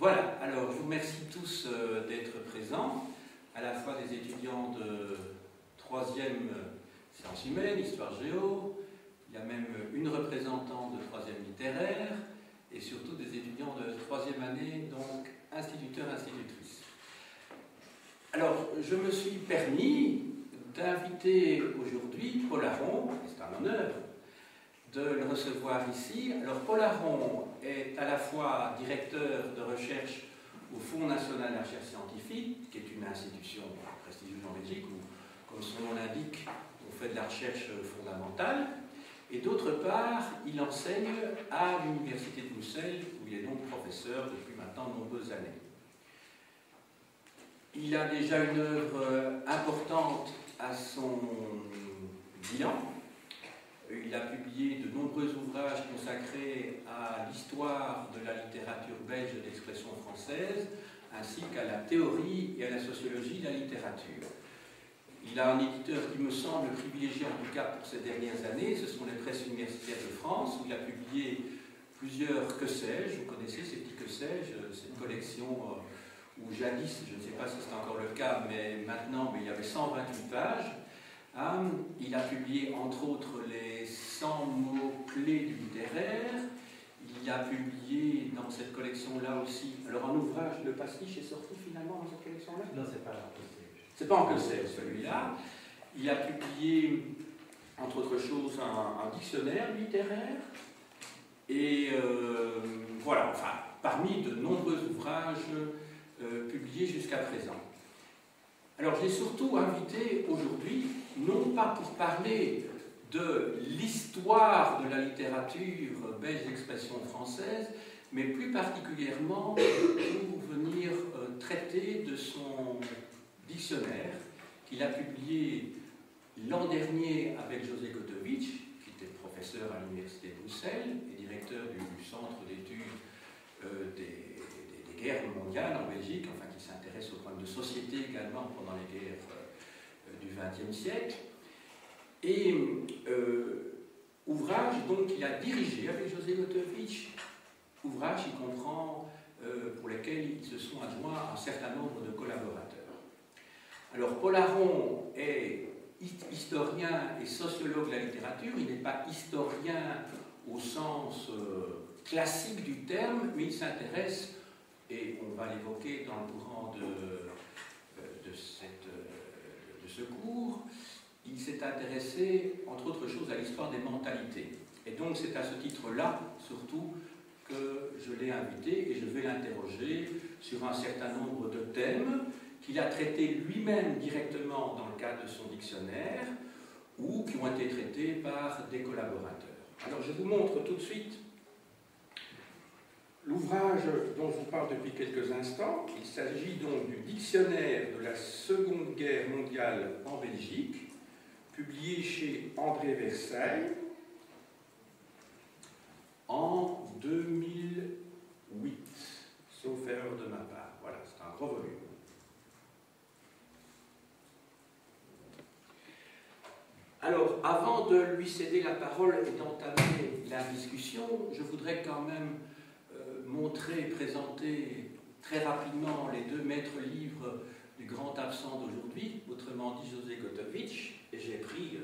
Voilà, alors je vous remercie tous d'être présents, à la fois des étudiants de 3e sciences humaines, histoire géo, il y a même une représentante de 3e littéraire, et surtout des étudiants de 3e année, donc instituteurs, institutrices. Alors, je me suis permis d'inviter aujourd'hui Paul Aron, c'est un honneur de le recevoir ici. Alors, Paul Aron est à la fois directeur de recherche au Fonds national de la recherche scientifique, qui est une institution prestigieuse en Belgique, où, comme son nom l'indique, on fait de la recherche fondamentale. Et d'autre part, il enseigne à l'Université de Bruxelles, où il est donc professeur depuis maintenant de nombreuses années. Il a déjà une œuvre importante à son bilan. Il a publié de nombreux ouvrages consacrés à l'histoire de la littérature belge et de l'expression française, ainsi qu'à la théorie et à la sociologie de la littérature. Il a un éditeur qui me semble privilégié, en tout cas pour ces dernières années, ce sont les presses universitaires de France, où il a publié plusieurs que sais-je. Vous connaissez ces petits que sais-je, cette collection où jadis, je ne sais pas si c'est encore le cas, mais maintenant il y avait 128 pages. Il a publié entre autres les 100 mots-clés du littéraire. Il a publié dans cette collection-là aussi, alors un ouvrage, le pastiche est sorti finalement dans cette collection-là? Non, c'est pas là. C'est pas en que c'est celui-là. Il a publié, entre autres choses, un dictionnaire littéraire. Et voilà, enfin, parmi de nombreux ouvrages publiés jusqu'à présent. Alors, j'ai surtout invité aujourd'hui, non pas pour parler de l'histoire de la littérature belge d'expression française, mais plus particulièrement pour venir traiter de son dictionnaire qu'il a publié l'an dernier avec José Gotovitch, qui était professeur à l'Université de Bruxelles et directeur du Centre d'études des guerres mondiales en Belgique, enfin qui s'intéresse aux problèmes de société également pendant les guerres du XXe siècle. Et ouvrage donc qu'il a dirigé avec José Gotovitch, ouvrage qui comprend pour lesquels ils se sont adjoints un certain nombre de collaborateurs. Alors, Paul Aron est historien et sociologue de la littérature. Il n'est pas historien au sens classique du terme, mais il s'intéresse, et on va l'évoquer dans le courant de ce cours, il s'est intéressé, entre autres choses, à l'histoire des mentalités. Et donc, c'est à ce titre-là, surtout, que je l'ai invité, et je vais l'interroger sur un certain nombre de thèmes qu'il a traités lui-même directement dans le cadre de son dictionnaire, ou qui ont été traités par des collaborateurs. Alors, je vous montre tout de suite l'ouvrage dont je vous parle depuis quelques instants. Il s'agit donc du dictionnaire de la Seconde Guerre mondiale en Belgique, publié chez André Versailles en 2008, sauf erreur de ma part. Voilà, c'est un gros volume. Alors, avant de lui céder la parole et d'entamer la discussion, je voudrais quand même montrer et présenter très rapidement les deux maîtres livres du grand absent d'aujourd'hui, autrement dit José Gotovitch, et j'ai pris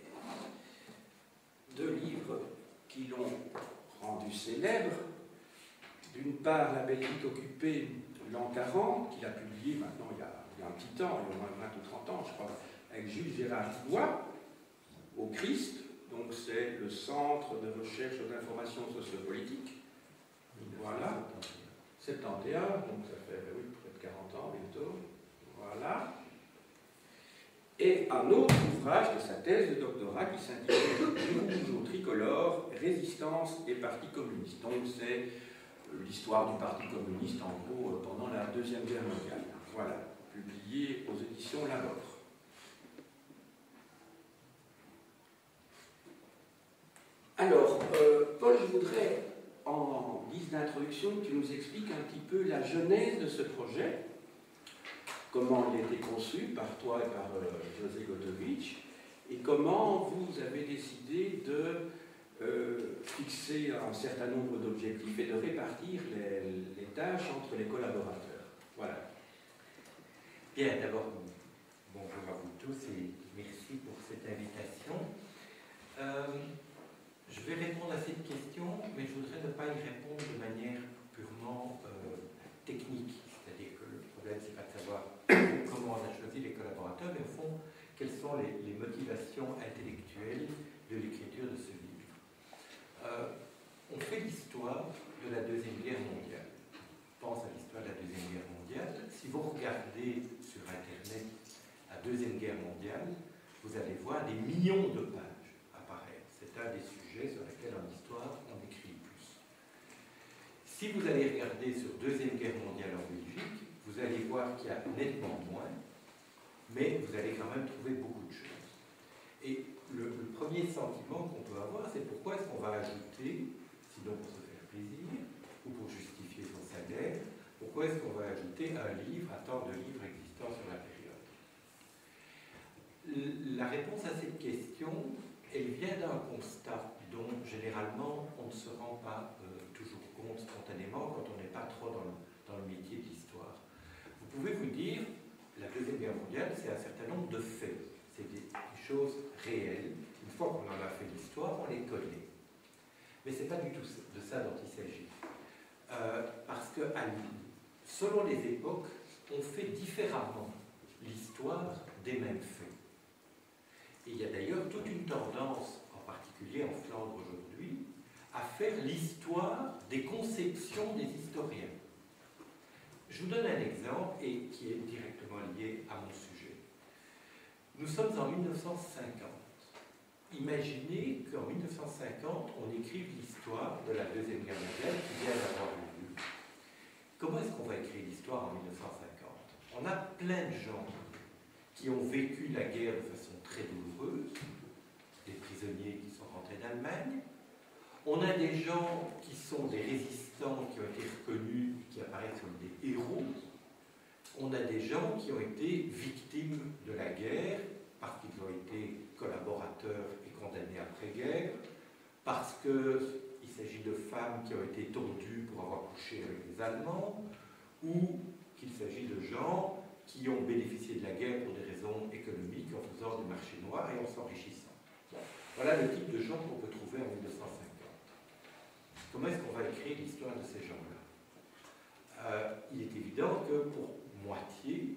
deux livres qui l'ont rendu célèbre. D'une part, La Belgique occupée, l'an 40, qu'il a publié maintenant il y a un petit temps, il y a au moins 20 ou 30 ans, je crois, avec Jules Gérard Dubois, au CRISP, donc c'est le Centre de recherche d'information sociopolitique. Voilà, 71, donc ça fait oui, près de 40 ans bientôt. Voilà. Et un autre ouvrage de sa thèse de doctorat qui s'intitule Du rouge au tricolore, résistance et parti communiste. Donc c'est l'histoire du parti communiste en gros pendant la Deuxième Guerre mondiale. Voilà, publié aux éditions Labor. Alors, Paul, je voudrais, en guise d'introduction, que tu nous expliques un petit peu la genèse de ce projet, comment il a été conçu par toi et par José Gotovitch, et comment vous avez décidé de fixer un certain nombre d'objectifs et de répartir les tâche entre les collaborateurs. Voilà. Bien, d'abord, bonjour à vous tous et merci pour cette invitation. Je vais répondre à cette question, mais je voudrais ne pas y répondre de manière purement technique. C'est-à-dire que le problème, c'est pas de savoir comment on a choisi les collaborateurs, mais au fond, quelles sont les motivations intellectuelles de l'écriture de ce livre. On fait l'histoire de la Deuxième Guerre mondiale. On pense à l'histoire de la Deuxième Guerre mondiale. Si vous regardez sur Internet la Deuxième Guerre mondiale, vous allez voir des millions de pages apparaître. C'est un des sujets sur lesquels en histoire on écrit plus. Si vous allez regarder sur Deuxième Guerre mondiale en Belgique, vous allez voir qu'il y a nettement moins, mais vous allez quand même trouver beaucoup de choses. Et le premier sentiment qu'on peut avoir, c'est pourquoi est-ce qu'on va ajouter, sinon pour se faire plaisir, ou pour justifier son salaire, pourquoi est-ce qu'on va ajouter un livre à tant de livres existants sur la période? La réponse à cette question, elle vient d'un constat dont généralement on ne se rend pas toujours compte spontanément quand on n'est pas trop dans le métier de l'histoire. Vous pouvez vous dire, la Deuxième Guerre mondiale, c'est un certain nombre de faits, c'est des choses réelles. Une fois qu'on en a fait l'histoire, on les connaît. Mais ce n'est pas du tout de ça dont il s'agit. Parce que selon les époques, on fait différemment l'histoire des mêmes faits. Et il y a d'ailleurs toute une tendance, en particulier en Flandre aujourd'hui, à faire l'histoire des conceptions des historiens. Je vous donne un exemple et qui est directement lié à mon sujet. Nous sommes en 1950. Imaginez qu'en 1950, on écrive l'histoire de la Deuxième Guerre mondiale qui vient d'avoir lieu. Comment est-ce qu'on va écrire l'histoire en 1950? On a plein de gens qui ont vécu la guerre de façon très douloureuse, des prisonniers qui sont rentrés d'Allemagne. On a des gens qui sont des résistants qui ont été reconnus, qui apparaissent comme des héros. On a des gens qui ont été victimes de la guerre parce qu'ils ont été collaborateurs et condamnés après-guerre, parce qu'il s'agit de femmes qui ont été tordues pour avoir couché avec les Allemands, ou qu'il s'agit de gens qui ont bénéficié de la guerre pour des raisons économiques en faisant du marché noir et en s'enrichissant. Voilà le type de gens qu'on peut trouver en 1950. Comment est-ce qu'on va écrire l'histoire de ces gens-là? Il est évident que pour moitié,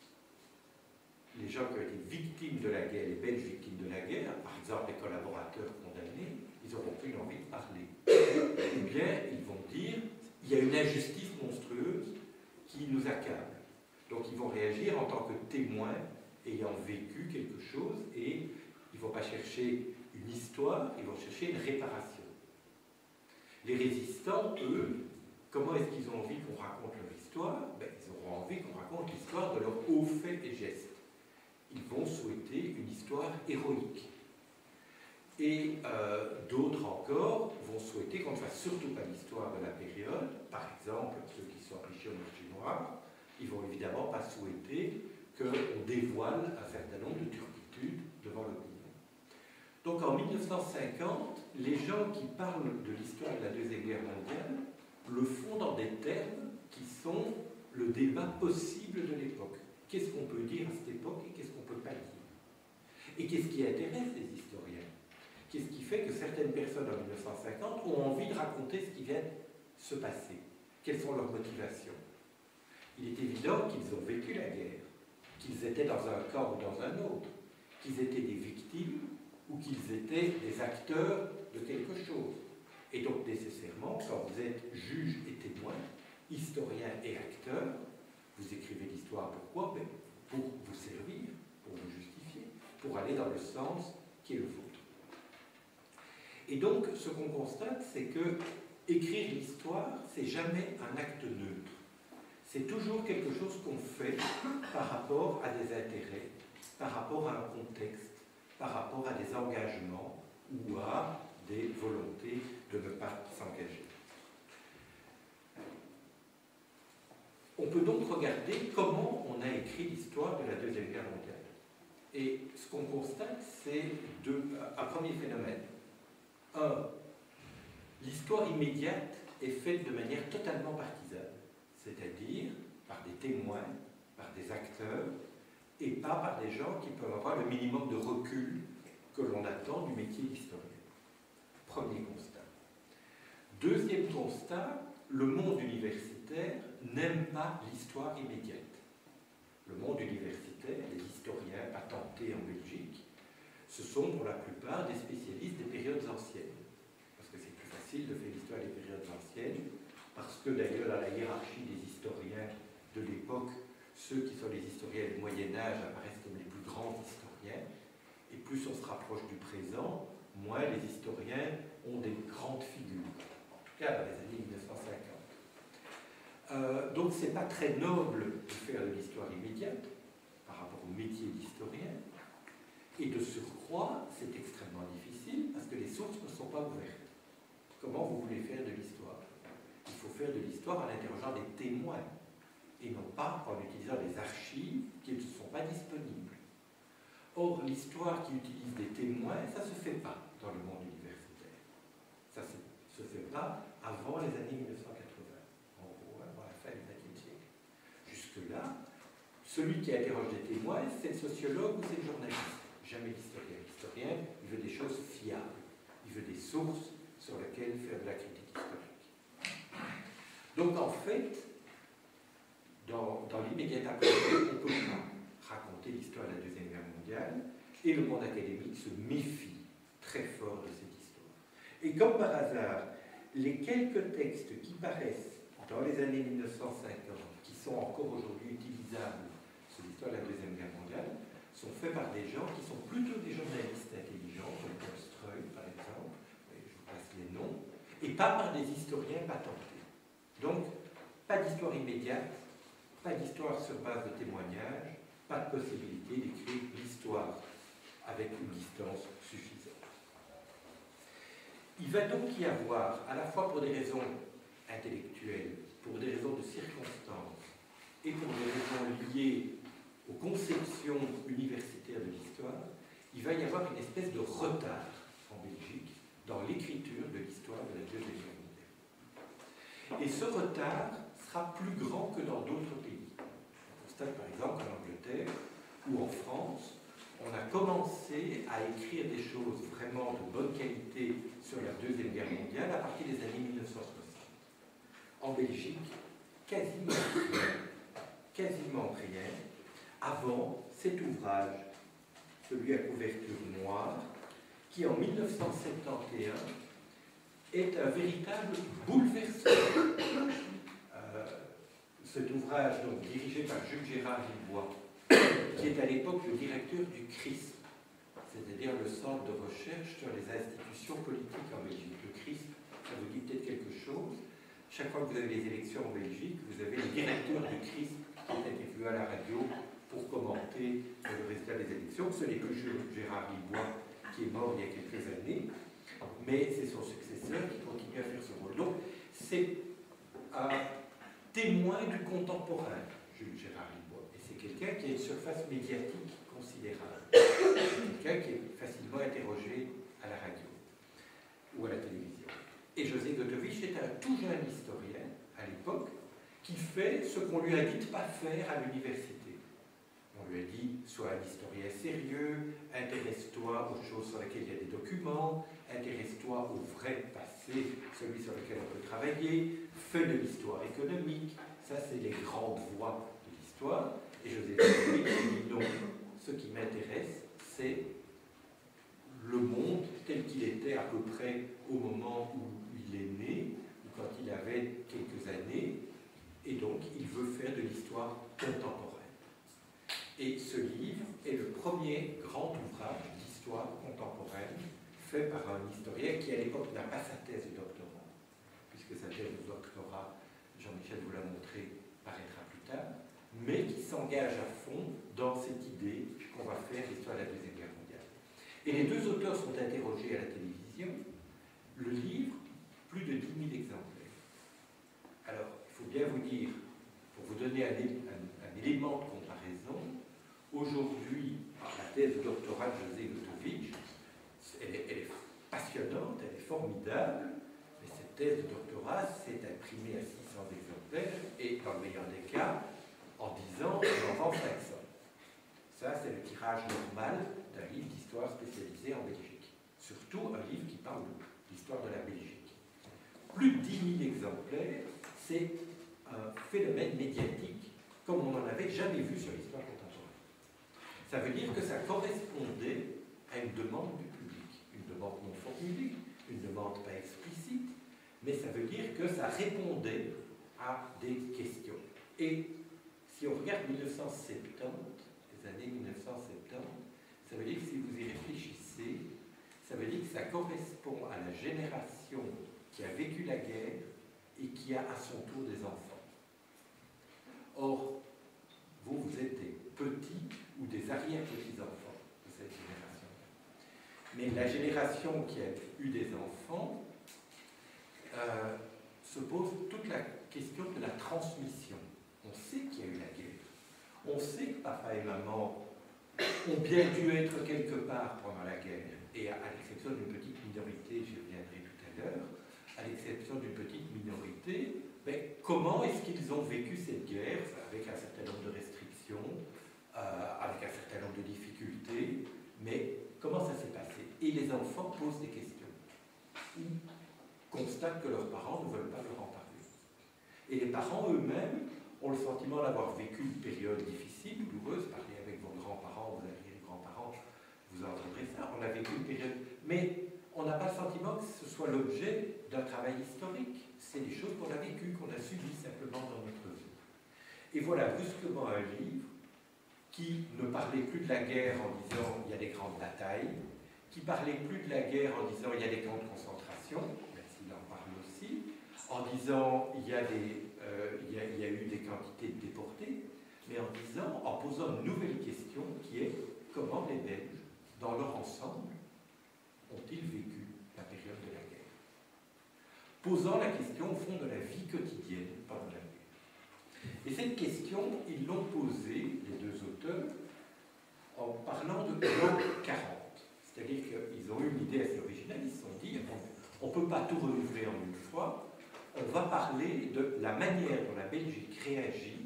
les gens qui ont été victimes de la guerre, les Belges victimes de la guerre, par exemple les collaborateurs condamnés, ils n'auront plus envie de parler. Ou bien ils vont dire, il y a une injustice monstrueuse qui nous accable. Donc ils vont réagir en tant que témoins ayant vécu quelque chose et ils ne vont pas chercher une histoire, ils vont chercher une réparation. Les résistants, eux, comment est-ce qu'ils ont envie qu'on raconte leur histoire? Ils auront envie qu'on raconte l'histoire de leurs hauts faits et gestes. Ils vont souhaiter une histoire héroïque. Et d'autres encore vont souhaiter qu'on ne fasse surtout pas l'histoire de la période. Par exemple, ceux qui sont enrichis au marché noir, ils ne vont évidemment pas souhaiter qu'on dévoile un certain nombre de turpitudes devant l'opinion. Donc en 1950, les gens qui parlent de l'histoire de la Deuxième Guerre mondiale le font dans des termes qui sont le débat possible de l'époque. Qu'est-ce qu'on peut dire à cette époque et qu'est-ce qu'on ne peut pas dire? Et qu'est-ce qui intéresse les historiens? Qu'est-ce qui fait que certaines personnes en 1950 ont envie de raconter ce qui vient de se passer? Quelles sont leurs motivations? Il est évident qu'ils ont vécu la guerre, qu'ils étaient dans un camp ou dans un autre, qu'ils étaient des victimes ou qu'ils étaient des acteurs de quelque chose. Et donc nécessairement, quand vous êtes juge et témoin, historien et acteur, vous écrivez l'histoire pourquoi? Pour vous servir, pour vous justifier, pour aller dans le sens qui est le vôtre. Et donc, ce qu'on constate, c'est que écrire l'histoire, c'est jamais un acte neutre. C'est toujours quelque chose qu'on fait par rapport à des intérêts, par rapport à un contexte, par rapport à des engagements ou à des volontés de ne pas s'engager. On peut donc regarder comment on a écrit l'histoire de la Deuxième Guerre mondiale. Et ce qu'on constate, c'est un premier phénomène. L'histoire immédiate est faite de manière totalement partisane. c'est-à-dire par des témoins, par des acteurs, et pas par des gens qui peuvent avoir le minimum de recul que l'on attend du métier d'historien. Premier constat. Deuxième constat, le monde universitaire n'aime pas l'histoire immédiate. Le monde universitaire, les historiens patentés en Belgique, ce sont pour la plupart des spécialistes des périodes anciennes. Parce que c'est plus facile de faire l'histoire des périodes anciennes, parce que d'ailleurs dans la hiérarchie des historiens de l'époque, ceux qui sont les historiens du Moyen-Âge apparaissent comme les plus grands historiens, et plus on se rapproche du présent, moins les historiens ont des grandes figures, en tout cas dans les années 1950. Donc c'est pas très noble de faire de l'histoire immédiate par rapport au métier d'historien, et de surcroît, c'est extrêmement difficile parce que les sources ne sont pas ouvertes. Comment vous voulez faire de l'histoire? Il faut faire de l'histoire en interrogeant des témoins, et non pas en utilisant des archives qui ne sont pas disponibles. Or, l'histoire qui utilise des témoins, ça ne se fait pas dans le monde universitaire. Ça ne se fait pas avant les années 1980, en gros, avant la fin du XXe siècle. Jusque-là, celui qui interroge des témoins, c'est le sociologue ou c'est le journaliste, jamais l'historien. L'historien, il veut des choses fiables, il veut des sources sur lesquelles faire de la critique historique. Donc, en fait, dans l'immédiat après, on ne peut pas raconter l'histoire de la Deuxième Guerre mondiale, et le monde académique se méfie très fort de cette histoire. Et comme par hasard, les quelques textes qui paraissent dans les années 1950, qui sont encore aujourd'hui utilisables sur l'histoire de la Deuxième Guerre mondiale, sont faits par des gens qui sont plutôt des journalistes intelligents, comme Tolstoï par exemple, je vous passe les noms, et pas par des historiens patentés. Donc, pas d'histoire immédiate, pas d'histoire sur base de témoignages, pas de possibilité d'écrire l'histoire avec une distance suffisante. Il va donc y avoir, à la fois pour des raisons intellectuelles, pour des raisons de circonstances et pour des raisons liées aux conceptions universitaires de l'histoire, il va y avoir une espèce de retard en Belgique dans l'écriture de l'histoire de la Deuxième Guerre mondiale. Et ce retard sera plus grand que dans d'autres pays. On constate par exemple en Angleterre ou en France, on a commencé à écrire des choses vraiment de bonne qualité sur la Deuxième Guerre mondiale à partir des années 1960. En Belgique, quasiment rien avant cet ouvrage, celui à couverture noire, qui en 1971 est un véritable bouleversement. Cet ouvrage, donc, dirigé par Jules Gérard Villebois, qui est à l'époque le directeur du CRISP, c'est-à-dire le centre de recherche sur les institutions politiques en Belgique. Le CRISP, ça vous dit peut-être quelque chose. Chaque fois que vous avez les élections en Belgique, vous avez le directeur du CRISP qui est interviewé à la radio pour commenter le résultat des élections. Ce n'est que Jules Gérard Villebois qui est mort il y a quelques années, mais c'est son successeur qui continue à faire ce rôle. Donc, c'est un témoin du contemporain, Jules Gérard Villebois. Et c'est quelqu'un qui a une surface médiatique considérable. C'est quelqu'un qui est facilement interrogé à la radio ou à la télévision. Et José Gotovich est un tout jeune historien, à l'époque, qui fait ce qu'on lui a dit de ne pas faire à l'université. On lui a dit, sois un historien sérieux, intéresse-toi aux choses sur lesquelles il y a des documents, intéresse-toi au vrai passé, celui sur lequel on peut travailler, fais de l'histoire économique, ça c'est les grandes voies de l'histoire. Et José Gotovich dit non, ce qui m'intéresse, c'est le monde tel qu'il était à peu près au moment où il est né, ou quand il avait quelques années, et donc il veut faire de l'histoire contemporaine. Et ce livre est le premier grand ouvrage d'histoire contemporaine fait par un historien qui à l'époque n'a pas sa thèse de doctorat, puisque sa thèse de doctorat, Jean-Michel vous l'a montré, paraîtra plus tard, mais qui s'engage à fond dans cette idée qu'on va faire l'histoire de la Deuxième Guerre mondiale. Et les deux auteurs sont interrogés à la télévision. Le livre, plus de 10 000 exemplaires. Alors, il faut bien vous dire, pour vous donner un élément de comparaison, aujourd'hui, la thèse de doctorat de José Gotovich, elle est passionnante, elle est formidable, mais cette thèse de doctorat s'est imprimée à 600 exemplaires, et dans le tirage normal d'un livre d'histoire spécialisé en Belgique. Surtout un livre qui parle de l'histoire de la Belgique. Plus de 10 000 exemplaires, c'est un phénomène médiatique comme on n'en avait jamais vu sur l'histoire contemporaine. Ça veut dire que ça correspondait à une demande du public, une demande non formulée, une demande pas explicite, mais ça veut dire que ça répondait à des questions. Et si on regarde 1970, les années 1970, ça veut dire que si vous y réfléchissez, ça veut dire que ça correspond à la génération qui a vécu la guerre et qui a à son tour des enfants. Or, vous êtes des petits ou des arrière-petits-enfants de cette génération. Mais la génération qui a eu des enfants se pose toute la question de la transmission. On sait qu'il y a eu la guerre. On sait que papa et maman ont bien dû être quelque part pendant la guerre. Et à l'exception d'une petite minorité, j'y reviendrai tout à l'heure, à l'exception d'une petite minorité, mais comment est-ce qu'ils ont vécu cette guerre avec un certain nombre de restrictions, avec un certain nombre de difficultés, mais comment ça s'est passé? Et les enfants posent des questions. Ils constatent que leurs parents ne veulent pas leur en parler. Et les parents eux-mêmes ont le sentiment d'avoir vécu une période difficile, douloureuse. Parlez avec vos grands-parents, vos arrière-grands-parents, vous entendrez ça. On a vécu une période... Mais on n'a pas le sentiment que ce soit l'objet d'un travail historique. C'est des choses qu'on a vécues, qu'on a subies simplement dans notre vie. Et voilà brusquement un livre qui ne parlait plus de la guerre en disant il y a des grandes batailles, qui parlait plus de la guerre en disant il y a des camps de concentration, même s'il en parle aussi, en disant il y a eu des quantités de déportés, mais en disant, en posant une nouvelle question qui est comment les Belges, dans leur ensemble, ont-ils vécu la période de la guerre? Posant la question au fond de la vie quotidienne pendant la guerre. Et cette question, ils l'ont posée, les deux auteurs, en parlant de l'an 40. C'est-à-dire qu'ils ont eu une idée assez originale, ils se sont dit, on ne peut pas tout renouveler en une fois, on va parler de la manière dont la Belgique réagit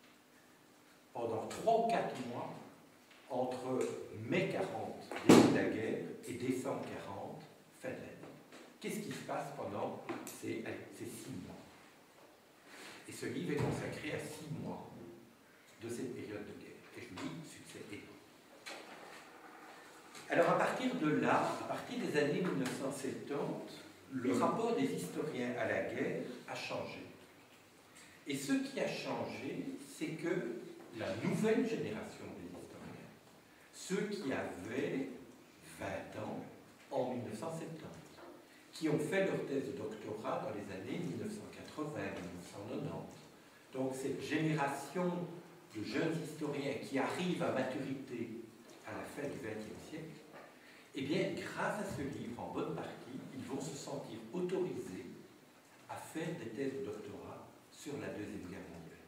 pendant 3 ou 4 mois entre mai 40, début de la guerre, et décembre 40, fin de l'année. Qu'est-ce qui se passe pendant ces 6 mois? Et ce livre est consacré à 6 mois de cette période de guerre. Et je vous dis, succès énorme. Alors à partir de là, à partir des années 1970, le rapport des historiens à la guerre a changé. Et ce qui a changé, c'est que la nouvelle génération des historiens, ceux qui avaient 20 ans en 1970, qui ont fait leur thèse de doctorat dans les années 1980, 1990. Donc cette génération de jeunes historiens qui arrivent à maturité à la fin du XXe siècle, eh bien, grâce à ce livre, en bonne partie, ils vont se sentir autorisés à faire des thèses de doctorat sur la Deuxième Guerre mondiale.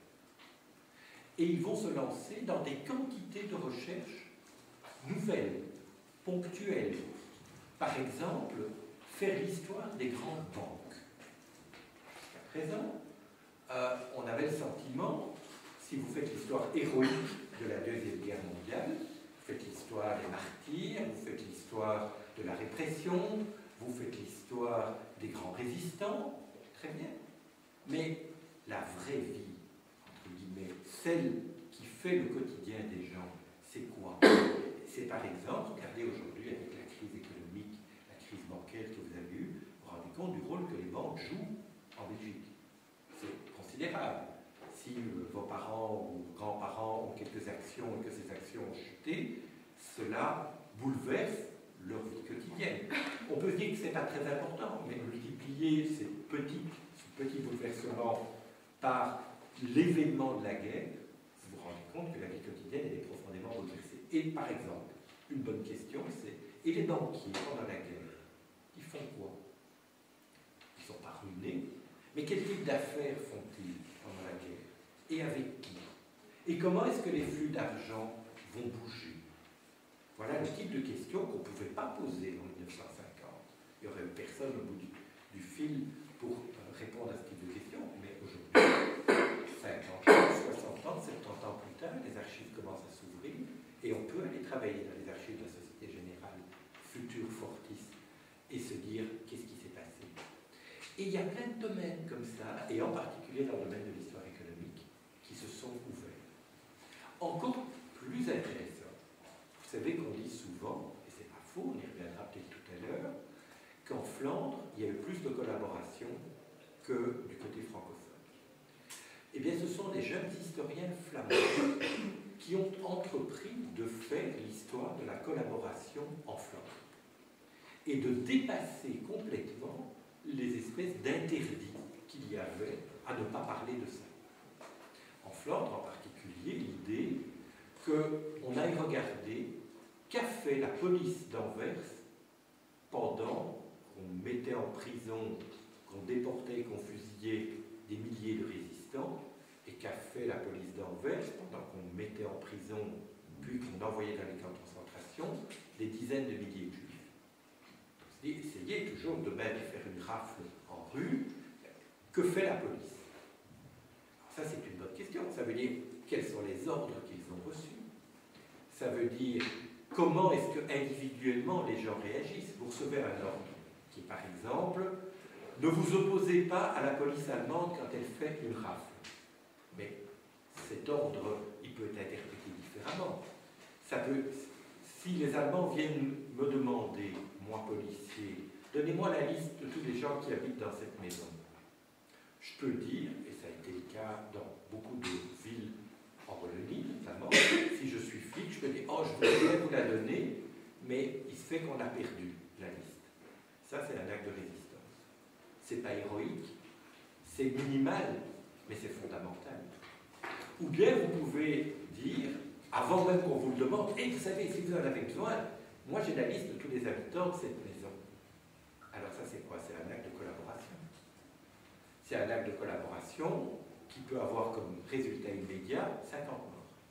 Et ils vont se lancer dans des quantités de recherches nouvelles, ponctuelles. Par exemple, faire l'histoire des grandes banques. Jusqu'à présent, on avait le sentiment, si vous faites l'histoire héroïque de la Deuxième Guerre mondiale, vous faites l'histoire des martyrs, vous faites l'histoire de la répression, vous faites l'histoire des grands résistants, très bien. Mais la vraie vie, entre guillemets, celle qui fait le quotidien des gens, c'est quoi? C'est par exemple, regardez aujourd'hui avec la crise économique, la crise bancaire que vous avez eue, vous vous rendez compte du rôle que les banques jouent en Belgique. C'est considérable. Si vos parents ou vos grands-parents ont quelques actions et que ces actions ont chuté, cela bouleverse leur vie quotidienne. On peut se dire que ce n'est pas très important, mais multiplier ce petit bouleversement par l'événement de la guerre, vous vous rendez compte que la vie quotidienne elle est profondément bouleversée. Et par exemple, une bonne question, c'est et les banquiers pendant la guerre, ils font quoi? Ils ne sont pas ruinés, mais quel type d'affaires font-ils pendant la guerre? Et avec qui? Et comment est-ce que les flux d'argent vont bouger? Voilà le type de questions qu'on ne pouvait pas poser en 1950. Il n'y aurait personne au bout du fil pour répondre à ce type de questions, mais aujourd'hui, 50 ans, 60 ans, 70 ans plus tard, les archives commencent à s'ouvrir et on peut aller travailler dans les archives de la Société Générale, futur Fortis, et se dire qu'est-ce qui s'est passé. Et il y a plein de domaines comme ça, et en particulier dans le domaine de l'histoire économique, qui se sont ouverts. Encore plus intéressant, vous savez qu'on dit souvent, et c'est pas faux, on y reviendra peut-être tout à l'heure, qu'en Flandre, il y a eu plus de collaboration que du côté francophone. Eh bien, ce sont les jeunes historiens flamands qui ont entrepris de faire l'histoire de la collaboration en Flandre et de dépasser complètement les espèces d'interdits qu'il y avait à ne pas parler de ça. En Flandre, en particulier, l'idée qu'on aille regarder qu'a fait la police d'Anvers pendant qu'on mettait en prison, qu'on déportait et qu'on fusillait des milliers de résistants, et qu'a fait la police d'Anvers pendant qu'on mettait en prison, puis qu'on envoyait dans les camps de concentration, des dizaines de milliers de juifs. Essayez toujours de même faire une rafle en rue. Que fait la police? Alors ça, c'est une bonne question. Ça veut dire quels sont les ordres qu'ils ont reçus. Ça veut dire comment est-ce que individuellement les gens réagissent. Vous recevez un ordre qui, par exemple, ne vous opposez pas à la police allemande quand elle fait une rafle. Mais cet ordre, il peut être interprété différemment. Ça peut, si les Allemands viennent me demander, moi policier, donnez-moi la liste de tous les gens qui habitent dans cette maison. Je peux dire, et ça a été le cas dans beaucoup de villes en Wallonie notamment, si je suis flic, je peux dire, oh, je voudrais vous la donner, mais il se fait qu'on a perdu la liste. Ça, c'est un acte de résistance. C'est pas héroïque, c'est minimal, mais c'est fondamental. Ou bien vous pouvez dire, avant même qu'on vous le demande, et vous savez, si vous en avez besoin, moi j'ai la liste de tous les habitants de cette maison. Alors ça c'est quoi? C'est un acte de collaboration. C'est un acte de collaboration qui peut avoir comme résultat immédiat 50 morts.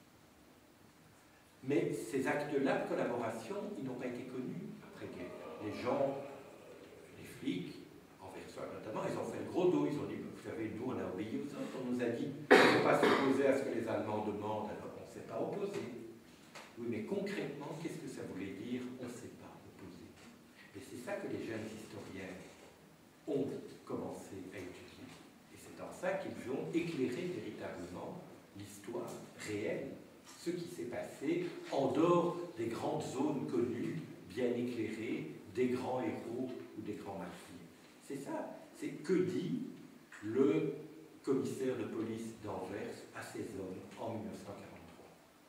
Mais ces actes-là de collaboration, ils n'ont pas été connus après-guerre. Les gens, les flics, notamment, ils ont fait le gros dos, ils ont dit, vous savez, nous on a obéi aux autres, on nous a dit, il ne faut pas s'opposer à ce que les Allemands demandent, alors on ne s'est pas opposé. Oui, mais concrètement, qu'est-ce que ça voulait dire? On ne s'est pas opposé. Et c'est ça que les jeunes historiens ont commencé à étudier. Et c'est en ça qu'ils vont éclairer véritablement l'histoire réelle, ce qui s'est passé en dehors des grandes zones connues, bien éclairées, des grands héros ou des grands martyrs. C'est ça, c'est que dit le commissaire de police d'Anvers à ses hommes en 1943.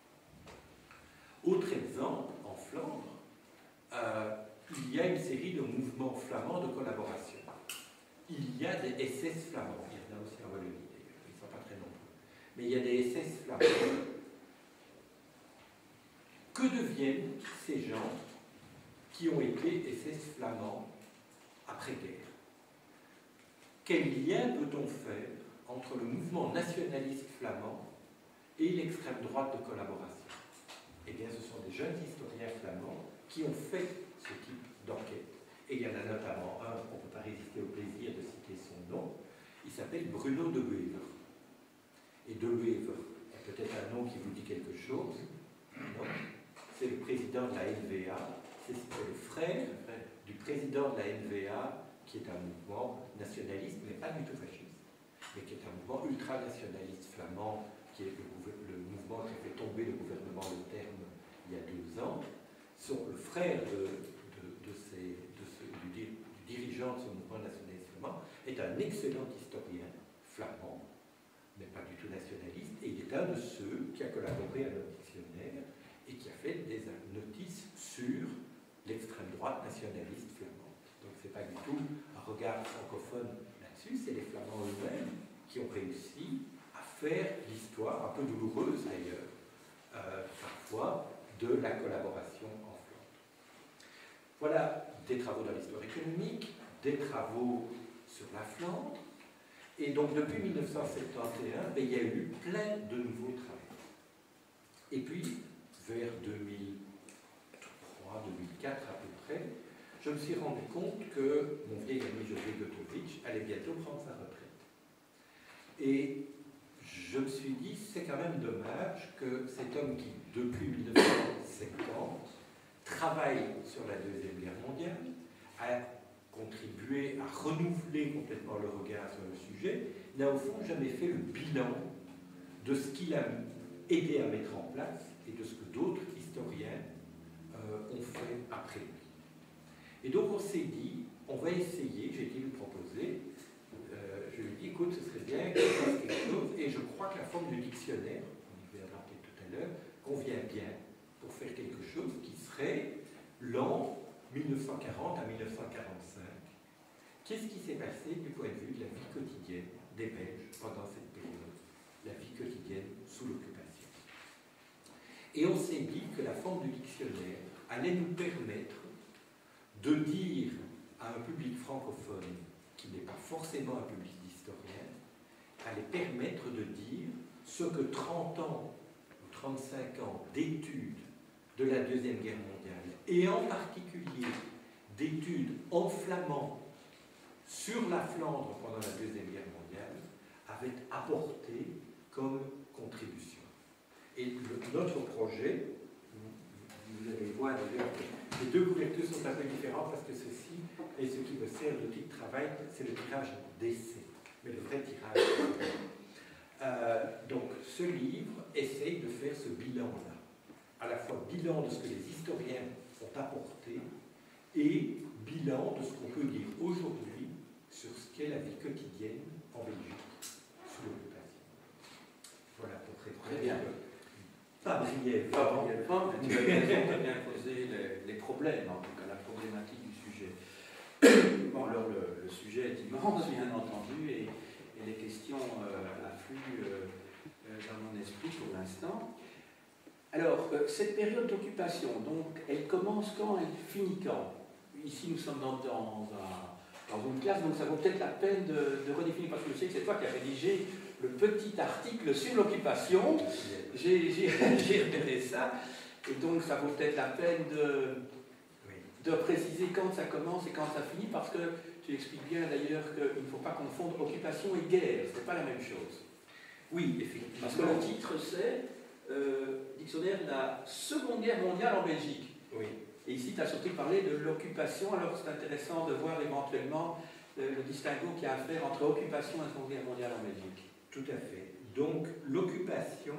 Autre exemple, en Flandre, il y a une série de mouvements flamands de collaboration. Il y a des SS flamands, il y en a aussi en Wallonie d'ailleurs, ils ne sont pas très nombreux, mais il y a des SS flamands. Que deviennent ces gens qui ont été SS flamands après-guerre? Quel lien peut-on faire entre le mouvement nationaliste flamand et l'extrême droite de collaboration? Eh bien, ce sont des jeunes historiens flamands qui ont fait ce type d'enquête. Et il y en a notamment un, on ne peut pas résister au plaisir de citer son nom, il s'appelle Bruno de Wever. Et de Wever est peut-être un nom qui vous dit quelque chose. Non, c'est le président de la NVA, c'est le frère du président de la NVA, qui est un mouvement nationaliste, mais pas du tout fasciste, mais qui est un mouvement ultranationaliste flamand, qui est le mouvement qui a fait tomber le gouvernement Le Terme il y a 2 ans. Le frère du dirigeant de ce mouvement nationaliste flamand est un excellent historien flamand, mais pas du tout nationaliste, et il est un de ceux qui a collaboré à notre dictionnaire et qui a fait des notices sur l'extrême droite nationaliste flamande. Donc ce n'est pas du tout un regard francophone là-dessus, c'est les Flamands eux-mêmes qui ont réussi à faire l'histoire, un peu douloureuse d'ailleurs, parfois, de la collaboration en Flandre. Voilà des travaux dans l'histoire économique, des travaux sur la Flandre, et donc depuis 1971, il y a eu plein de nouveaux travaux. Et puis, vers 2003-2004 à peu près, je me suis rendu compte que mon vieil ami José Gotovitch allait bientôt prendre sa retraite. Et je me suis dit, c'est quand même dommage que cet homme qui, depuis 1956, 50, travaille sur la Deuxième Guerre mondiale, a contribué à renouveler complètement le regard sur le sujet, n'a au fond jamais fait le bilan de ce qu'il a aidé à mettre en place et de ce que d'autres historiens ont fait après lui. Et donc on s'est dit, on va essayer, j'ai été lui proposer, je lui ai dit, écoute, ce serait bien qu'il fasse quelque chose, et je crois que la forme du dictionnaire, on y reviendra peut-être tout à l'heure, convient bien pour faire quelque chose qui serait l'an 1940 à 1945. Qu'est-ce qui s'est passé du point de vue de la vie quotidienne des Belges pendant cette période, la vie quotidienne sous l'occupation? Et on s'est dit que la forme du dictionnaire allait nous permettre de dire à un public francophone, qui n'est pas forcément un public d'historiens, allait permettre de dire ce que 30 ans ou 35 ans d'études de la Deuxième Guerre mondiale, et en particulier d'études en flamand sur la Flandre pendant la Deuxième Guerre mondiale, avaient apporté comme contribution. Et notre projet, vous allez voir d'ailleurs que les deux couvertures sont un peu différentes parce que ceci est ce qui me sert d'outil de travail, c'est le tirage d'essai, mais le vrai tirage. Donc ce livre essaye de faire ce bilan-là, à la fois bilan de ce que les historiens ont apporté et bilan de ce qu'on peut dire aujourd'hui sur ce qu'est la vie quotidienne en Belgique sous l'occupation. Voilà pour très bien. Pas brièvement. Pas brièvement, mais tu as bien posé les problèmes, en tout cas la problématique du sujet. Bon, alors le sujet est immense, bien entendu, et les questions affluent dans mon esprit pour l'instant. Alors, cette période d'occupation, donc, elle commence quand, elle finit quand? Ici, nous sommes dans une classe, donc ça vaut peut-être la peine de redéfinir, parce que je sais que c'est toi qui as rédigé le petit article sur l'occupation. J'ai repéré ça, et donc ça vaut peut-être la peine de préciser quand ça commence et quand ça finit, parce que tu expliques bien d'ailleurs qu'il ne faut pas confondre occupation et guerre, ce n'est pas la même chose. Oui, effectivement. Parce que le titre c'est Dictionnaire de la Seconde Guerre mondiale en Belgique. Oui. Et ici, tu as surtout parlé de l'occupation, alors c'est intéressant de voir éventuellement le distinguo qu'il y a à faire entre occupation et Seconde Guerre mondiale en Belgique. Tout à fait. Donc, l'occupation,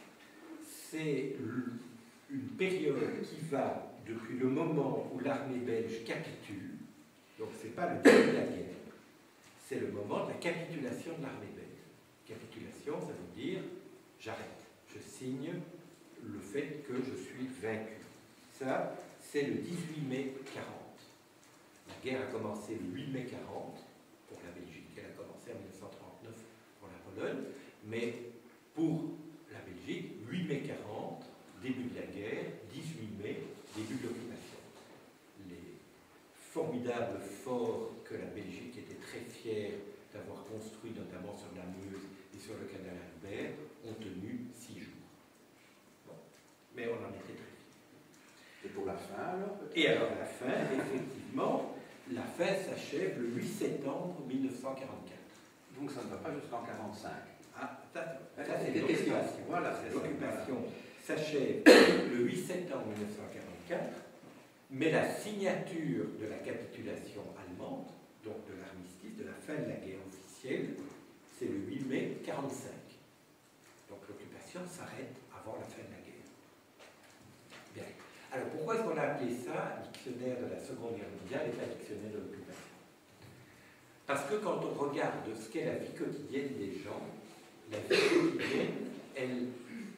c'est une période qui va depuis le moment où l'armée belge capitule, donc ce n'est pas le début de la guerre, c'est le moment de la capitulation de l'armée belge. Capitulation, ça veut dire j'arrête, je signe le fait que je suis vaincu. Ça, c'est le 18 mai 40. La guerre a commencé le 8 mai 40 pour la Belgique, elle a commencé en 1939 pour la Pologne, mais pour la Belgique, 8 mai 40, début de la guerre, 18 mai, début de l'occupation. Les formidables forts que la Belgique était très fière d'avoir construits, notamment sur la Meuse et sur le canal Albert, ont tenu 6 jours. Bon. Mais on en était très fiers. Et pour la fin alors? Et alors la fin, effectivement, la fin s'achève le 8 septembre 1944. Donc ça ne va pas jusqu'en 1945. Ah, ça c'est des questions. Voilà, c'est l'occupation s'achève le 8 septembre 1944, mais la signature de la capitulation allemande, donc de l'armistice, de la fin de la guerre officielle, c'est le 8 mai 1945. Donc l'occupation s'arrête avant la fin de la guerre. Bien. Alors pourquoi est-ce qu'on a appelé ça dictionnaire de la Seconde Guerre mondiale et pas dictionnaire de l'occupation? Parce que quand on regarde ce qu'est la vie quotidienne des gens, la vie quotidienne, elle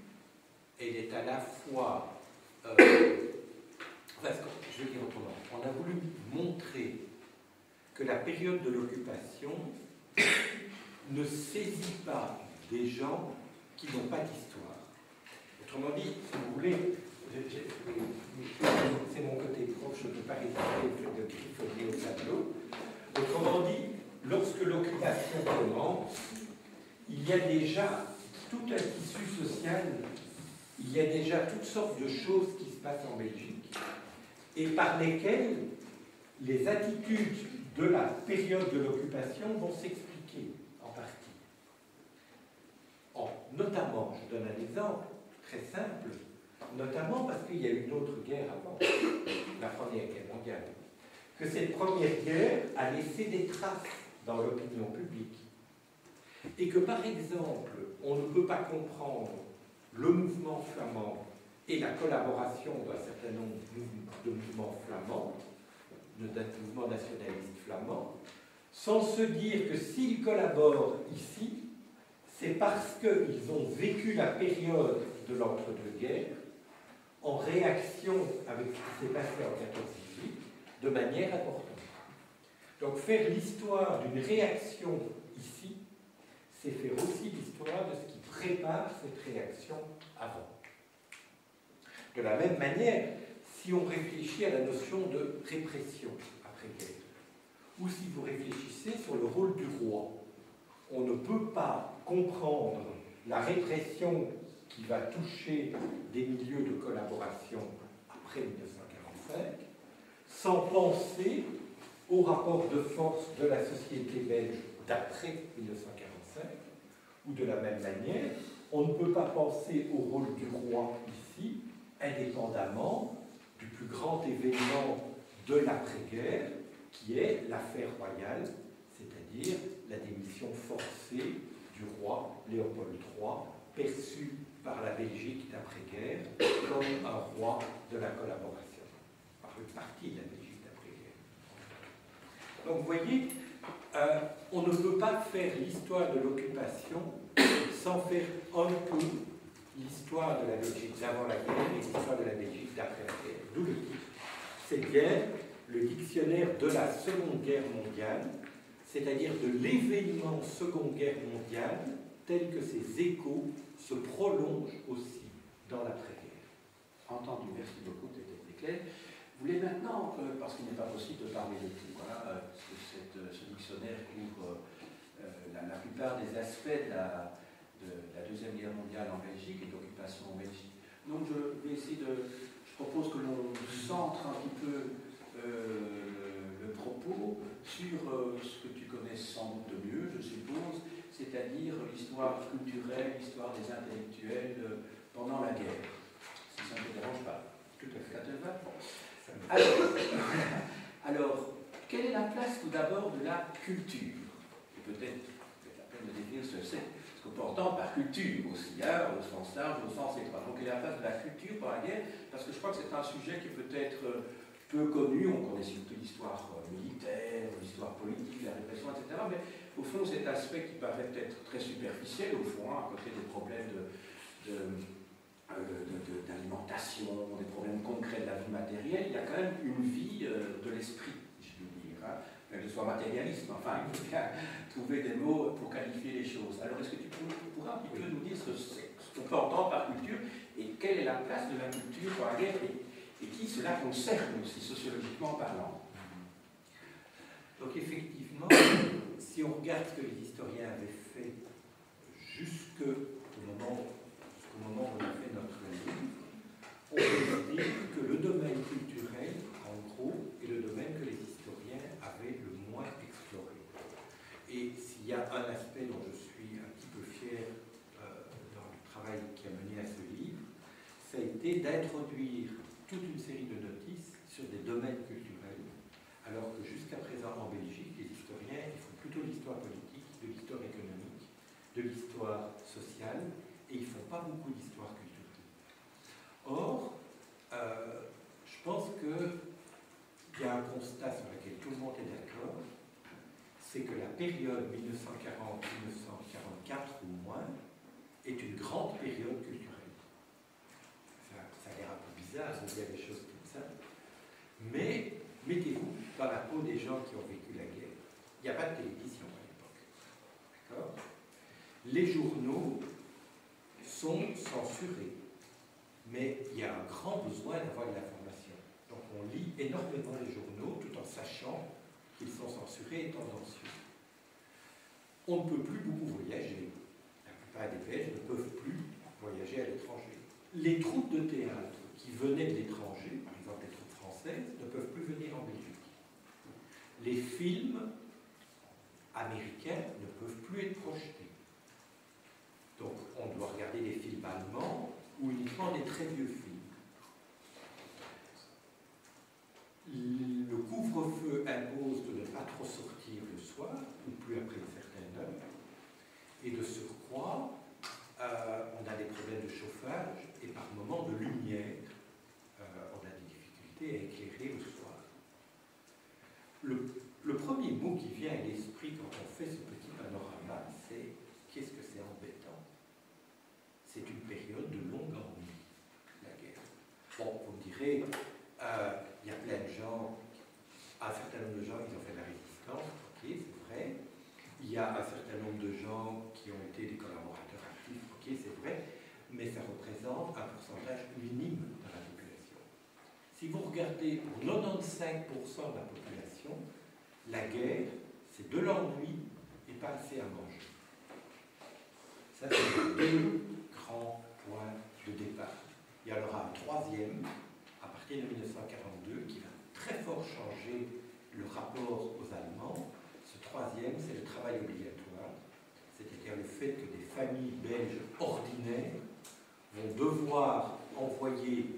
est à la fois... je vais dire autrement. On a voulu montrer que la période de l'occupation ne saisit pas des gens qui n'ont pas d'histoire. Autrement dit, si vous voulez, c'est mon côté proche, je ne peux pas résister de griffonner au tableau. Autrement dit, lorsque l'occupation commence, il y a déjà tout un tissu social, il y a déjà toutes sortes de choses qui se passent en Belgique et par lesquelles les attitudes de la période de l'occupation vont s'expliquer en partie. Notamment, je donne un exemple très simple, notamment parce qu'il y a eu une autre guerre avant, la Première Guerre mondiale, que cette Première Guerre a laissé des traces dans l'opinion publique. Et que, par exemple, on ne peut pas comprendre le mouvement flamand et la collaboration d'un certain nombre de mouvements flamands, d'un mouvement nationaliste flamand, sans se dire que s'ils collaborent ici, c'est parce qu'ils ont vécu la période de l'entre-deux-guerres en réaction avec ce qui s'est passé en 14-18 de manière importante. Donc faire l'histoire d'une réaction ici, c'est faire aussi l'histoire de ce qui prépare cette réaction avant. De la même manière, si on réfléchit à la notion de répression après-guerre, ou si vous réfléchissez sur le rôle du roi, on ne peut pas comprendre la répression qui va toucher des milieux de collaboration après 1945 sans penser au rapport de force de la société belge d'après 1945, ou de la même manière, on ne peut pas penser au rôle du roi ici, indépendamment du plus grand événement de l'après-guerre, qui est l'affaire royale, c'est-à-dire la démission forcée du roi Léopold III, perçu par la Belgique d'après-guerre comme un roi de la collaboration, par une partie de la Belgique d'après-guerre. Donc vous voyez, on ne peut pas faire l'histoire de l'occupation sans faire un peu l'histoire de la Belgique d'avant la guerre et l'histoire de la Belgique d'après la guerre. D'où le titre. C'est bien le dictionnaire de la Seconde Guerre mondiale, c'est-à-dire de l'événement Seconde Guerre mondiale, tel que ses échos se prolongent aussi dans l'après-guerre. Entendu, merci beaucoup, c'était clair. Vous voulez maintenant, parce qu'il n'est pas possible de parler de tout, hein, parce que ce dictionnaire couvre la plupart des aspects de la Deuxième Guerre mondiale en Belgique et de l'occupation en Belgique. Donc je propose que l'on centre un petit peu le propos sur ce que tu connais sans doute de mieux, je suppose, c'est-à-dire l'histoire culturelle, l'histoire des intellectuels pendant la guerre, si ça ne te dérange pas. Tout à fait. Ça te va? Alors, quelle est la place tout d'abord de la culture? Et peut-être la peine de définir ce que c'est, ce qu'on entend par culture aussi, hein, au sens large, au sens étroit. Donc, quelle est la place de la culture pendant la guerre? Parce que je crois que c'est un sujet qui peut être peu connu, on connaît surtout l'histoire militaire, l'histoire politique, la répression, etc. Mais au fond, cet aspect qui paraît peut-être très superficiel, au fond, hein, à côté des problèmes d'alimentation, des problèmes concrets de la vie matérielle, il y a quand même une vie de l'esprit, si je puis dire, hein, que ce soit matérialisme, enfin, il faut bien trouver des mots pour qualifier les choses. Alors, est-ce que tu pourras un petit peu nous dire ce qu'on peut entendre par culture et quelle est la place de la culture pour la guerre et qui cela concerne aussi, sociologiquement parlant? Donc effectivement, si on regarde ce que les historiens avaient fait jusqu'au moment où on a fait notre livre, on peut dire que le domaine culturel, en gros, est le domaine que les historiens avaient le moins exploré. Et s'il y a un aspect dont je suis un petit peu fier dans le travail qui a mené à ce livre, ça a été d'introduire toute une série de notices sur des domaines culturels, alors que jusqu'à présent en Belgique, les historiens ils font plutôt l'histoire politique, de l'histoire économique, de l'histoire sociale, et ils ne font pas beaucoup d'histoire culturelle. Or, je pense qu'il y a un constat sur lequel tout le monde est d'accord, c'est que la période 1940-1944 ou moins est une grande période culturelle. Ça a l'air un peu bizarre de dire des choses comme ça, mais mettez-vous dans la peau des gens qui ont vécu la guerre. Il n'y a pas de télévision à l'époque. D'accord ? Les journaux sont censurés, mais il y a un grand besoin d'avoir de l'information. Donc on lit énormément les journaux tout en sachant qu'ils sont censurés et tendancieux. On ne peut plus beaucoup voyager. La plupart des Belges ne peuvent plus voyager à l'étranger. Les troupes de théâtre qui venaient de l'étranger, par exemple les troupes françaises, ne peuvent plus venir en Belgique. Les films américains ne peuvent plus être projetés. Donc on doit regarder des films allemands ou uniquement des très vieux films. surcroît, on a des problèmes de chauffage et par moments de lumière. On a des difficultés à éclairer le soir. Le premier mot qui vient à l'esprit quand on fait ce petit panorama, c'est qu'est-ce que c'est embêtant? C'est une période de longue ennui, la guerre. Bon, vous me direz, il y a plein de gens, un certain nombre de gens, ils ont fait de la résistance, ok, c'est vrai. Il y a un certain nombre de gens qui ont été des collaborateurs actifs, ok, c'est vrai, mais ça représente un pourcentage minime de la population. Si vous regardez pour 95% de la population, la guerre, c'est de l'ennui et pas assez à manger. Ça, c'est deux grands points de départ. Il y en aura un troisième, à partir de 1942, qui va très fort changer le rapport aux Allemands. Ce troisième, c'est le travail obligatoire, c'est-à-dire le fait que des familles belges ordinaires vont devoir envoyer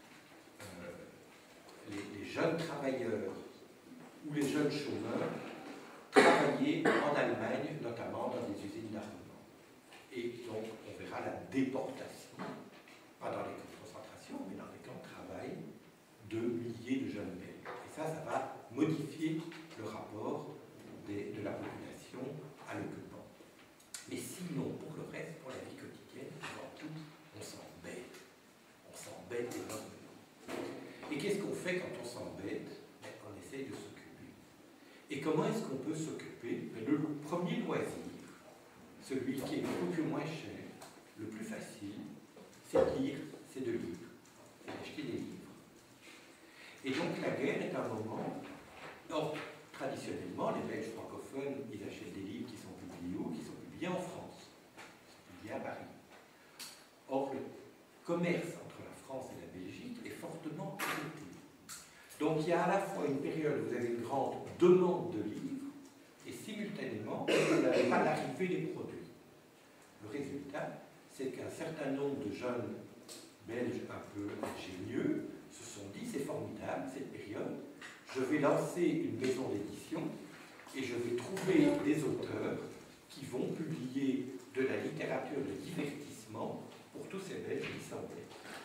les jeunes travailleurs ou les jeunes chômeurs travailler en Allemagne, notamment dans des usines d'armement. Et donc, on verra la déportation, pas dans les camps de concentration, mais dans les camps de travail, de milliers de jeunes Belges. Et ça va modifier le rapport de la population à l'occupant. Mais sinon, pour le reste, pour la vie quotidienne, avant tout, on s'embête. On s'embête énormément. Et qu'est-ce qu'on fait quand on s'embête? On essaye de s'occuper. Et comment est-ce qu'on peut s'occuper? Le premier loisir, celui qui est beaucoup plus moins cher, le plus facile, c'est de lire, c'est de lire, c'est d'acheter des livres. Et donc la guerre est un moment. Or, traditionnellement, les Belges francophones, ils achètent des livres qui sont publiés où? Qui sont publiés en France, qui sont publiés à Paris. Or, le commerce entre la France et la Belgique est fortement arrêté. Donc, il y a à la fois une période où vous avez une grande demande de livres et simultanément, vous n'avez pas l'arrivée des produits. Le résultat, c'est qu'un certain nombre de jeunes Belges un peu ingénieux se sont dit, c'est formidable cette période, je vais lancer une maison d'édition et je vais trouver des auteurs qui vont publier de la littérature de divertissement pour tous ces Belges qui s'embêtent.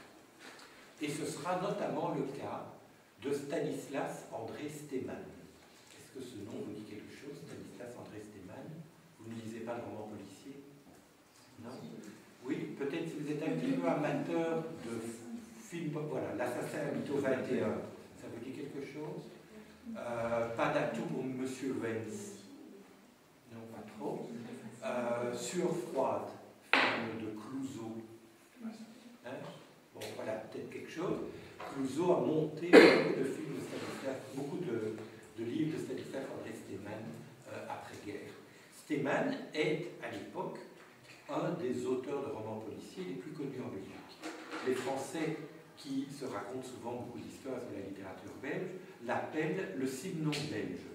Et ce sera notamment le cas de Stanislas André Steeman. Est-ce que ce nom vous dit quelque chose, Stanislas André Steeman? Vous ne lisez pas le roman policier? Non? Oui, peut-être si vous êtes un petit peu amateur de films, voilà, L'assassin habite au 21, ça vous dit quelque chose? Pas d'atout pour Monsieur Vence. Non, pas trop. Sueur froide, film de Clouzot. Hein? Bon, voilà, peut-être quelque chose. Clouzot a monté beaucoup de films de Stanislas, beaucoup de livres de Stanislas André Steeman après-guerre. Steeman est, à l'époque, un des auteurs de romans policiers les plus connus en Belgique. Les Français, qui se racontent souvent beaucoup d'histoires sur la littérature belge, l'appellent le Simon belge.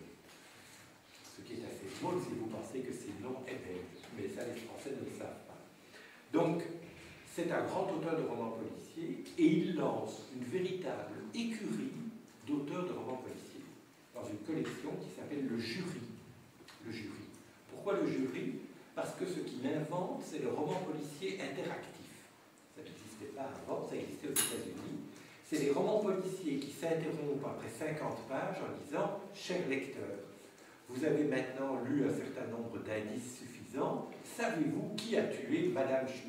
Ce qui est assez drôle si vous pensez que Simon est belge, mais ça les Français ne le savent pas. Donc, c'est un grand auteur de romans policiers et il lance une véritable écurie d'auteurs de romans policiers dans une collection qui s'appelle le Jury. Le Jury. Pourquoi le Jury? Parce que ce qu'il invente, c'est le roman policier interactif. Ça n'existait pas avant, ça existait aux États-Unis. C'est les romans policiers qui s'interrompent après 50 pages en disant « Cher lecteur, vous avez maintenant lu un certain nombre d'indices suffisants. Savez-vous qui a tué Madame Schmoll ?»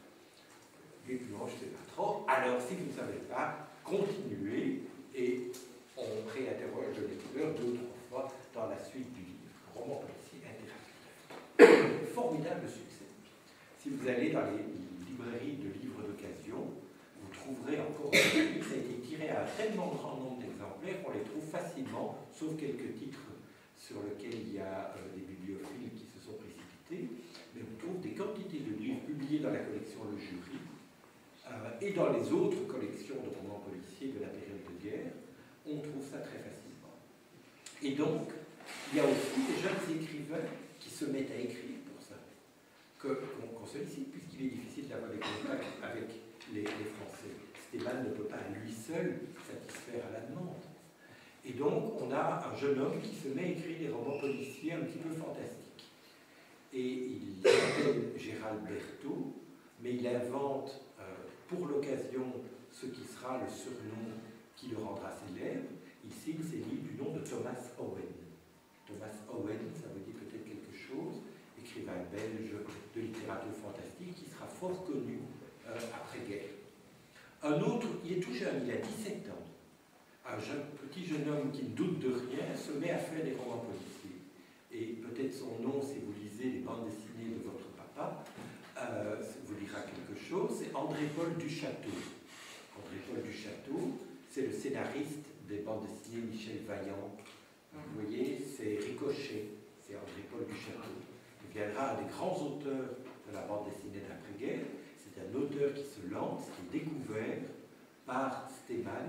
Et puis moi, je ne sais pas trop. Alors, si vous ne savez pas, continuez et on réinterroge le lecteur 2 ou 3 fois dans la suite du livre. Roman policier interactif. Formidable succès. Si vous allez dans les librairies de livres d'occasion, vous trouverez encore des livres. Ça a été tiré à un tellement grand nombre d'exemplaires qu'on les trouve facilement, sauf quelques titres sur lesquels il y a des bibliophiles qui se sont précipités. Mais on trouve des quantités de livres publiés dans la collection Le Jury et dans les autres collections de romans policiers de la période de guerre. On trouve ça très facilement. Et donc, il y a aussi des jeunes écrivains qui se mettent à écrire pour ça, qu'on sollicite, puisqu'il est difficile d'avoir des contacts avec les Français. Steeman ne peut pas à lui seul satisfaire à la demande. Et donc, on a un jeune homme qui se met à écrire des romans policiers un petit peu fantastiques. et il s'appelle Gérald Berthaud, mais il invente pour l'occasion ce qui sera le surnom qui le rendra célèbre. Il signe ses livres du nom de Thomas Owen. Thomas Owen, ça veut dire peut-être quelque chose, écrivain belge de littérature fantastique qui sera fort connu après-guerre. Un autre, il est tout jeune, il a 17 ans. Un petit jeune homme qui ne doute de rien se met à faire des romans policiers. Et peut-être son nom, si vous lisez les bandes dessinées de votre papa, vous lira quelque chose, c'est André-Paul Duchâteau. André-Paul Duchâteau, c'est le scénariste des bandes dessinées Michel Vaillant. Vous voyez, c'est Ricochet, c'est André-Paul Duchâteau. Il viendra un des grands auteurs de la bande dessinée d'après-guerre. C'est un auteur qui se lance, qui est découvert par Stemann,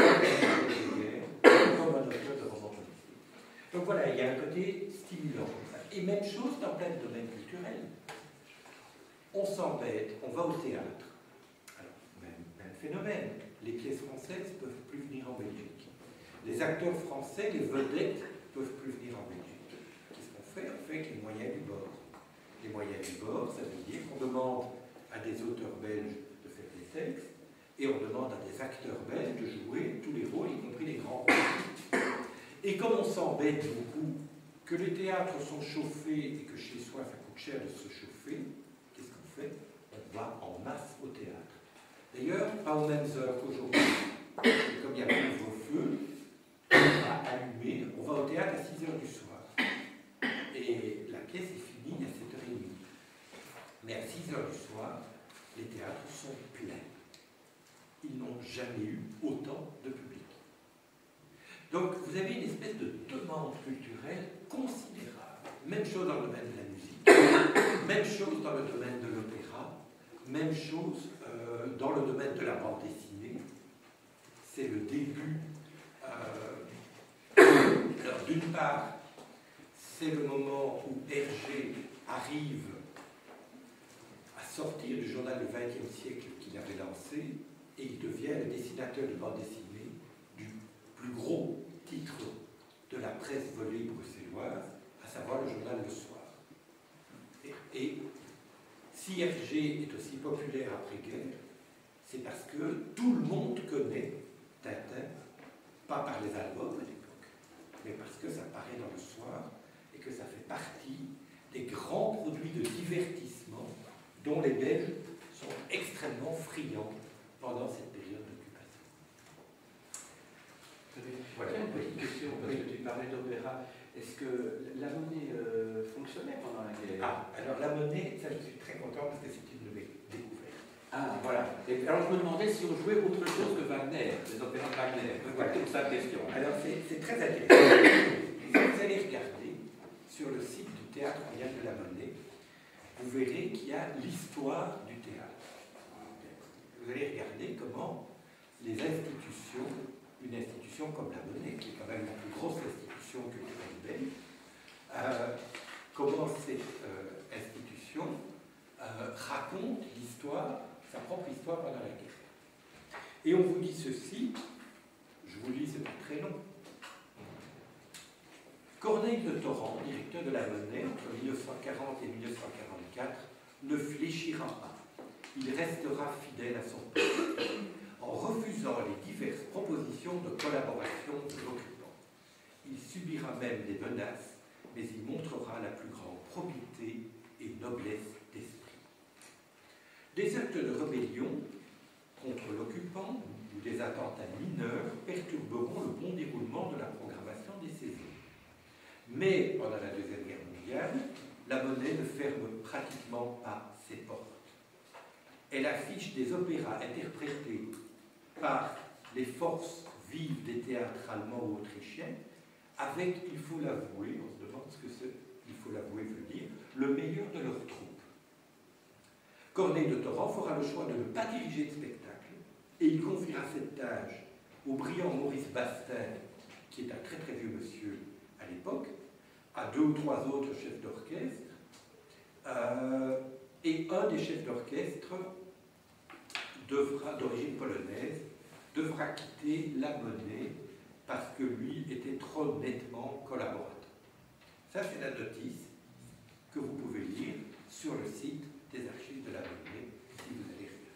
comme un auteur de romans policiers. Donc voilà, il y a un côté stimulant. Et même chose dans plein de domaines culturels. On s'embête, on va au théâtre. Alors, même phénomène. Les pièces françaises ne peuvent plus venir en Belgique. Les acteurs français, les vedettes, ne peuvent plus venir en Belgique. Qu'est-ce qu'on fait? On fait avec les moyens du bord. Les moyens du bord, ça veut dire qu'on demande à des auteurs belges de faire des textes, et on demande à des acteurs belges de jouer tous les rôles, y compris les grands rôles. Et comme on s'embête beaucoup, que les théâtres sont chauffés et que chez soi ça coûte cher de se chauffer, qu'est-ce qu'on fait? On va en masse au théâtre. D'ailleurs, pas aux mêmes heures qu'aujourd'hui. Comme il y a couvre-feu, on va allumer, on va au théâtre à 6 h du soir. Et la pièce est finie à 7 h 30. Mais à 6 h du soir, les théâtres sont pleins. Ils n'ont jamais eu autant de public. Donc vous avez une espèce de demande culturelle considérable. Même chose dans le domaine de la musique, même chose dans le domaine de l'opéra, même chose dans le domaine de la bande dessinée. C'est le début. Alors d'une part, c'est le moment où Hergé arrive à sortir du journal du XXe siècle qu'il avait lancé, et il devient le dessinateur de bande dessinée du plus gros titre de la presse volée bruxelloise, à savoir le journal Le Soir. Et si Hergé est aussi populaire après-guerre, c'est parce que tout le monde connaît Tintin, pas par les albums à l'époque, mais parce que ça paraît dans Le Soir et que ça fait partie des grands produits de divertissement dont les Belges sont extrêmement friands pendant cette période d'occupation. Voilà une petite question, parce que tu parlais d'opéra. Est-ce que la monnaie fonctionnait pendant la guerre? Alors la monnaie, ça je suis très content parce que c'est une de mes découvertes. Voilà. Et alors je me demandais si on jouait autre chose que Wagner, les opéras de Wagner. Voilà. Comme ça la question. Alors c'est très intéressant. Si vous allez regarder sur le site du Théâtre Royal de la Monnaie, vous verrez qu'il y a l'histoire du théâtre. Vous allez regarder comment les institutions, une institution comme la Monnaie, qui est quand même la plus grosse institution culturelle belge, comment cette institution raconte l'histoire, sa propre histoire pendant la guerre. Et on vous dit ceci, je vous lis, c'est pas très long. Corneille de Torrent, directeur de la Monnaie entre 1940 et 1944, ne fléchira pas. Il restera fidèle à son poste, en refusant les diverses propositions de collaboration de l'occupant. Il subira même des menaces, mais il montrera la plus grande probité et noblesse d'esprit. Des actes de rébellion contre l'occupant ou des attentats mineurs perturberont le bon déroulement de la programmation des saisons. Mais pendant la Deuxième Guerre mondiale, la Monnaie ne ferme pratiquement pas ses portes. Elle affiche des opéras interprétés par les forces vives des théâtres allemands ou autrichiens, avec, il faut l'avouer, on se demande ce que ce il faut l'avouer veut dire, le meilleur de leurs troupes. Corneille de Torrent fera le choix de ne pas diriger de spectacle, et il confiera cette tâche au brillant Maurice Bastin, qui est un très très vieux monsieur à l'époque, à 2 ou 3 autres chefs d'orchestre, et un des chefs d'orchestre d'origine polonaise devra quitter la Monnaie parce que lui était trop nettement collaborateur. Ça, c'est la notice que vous pouvez lire sur le site des archives de la Monnaie, si vous allez regarder.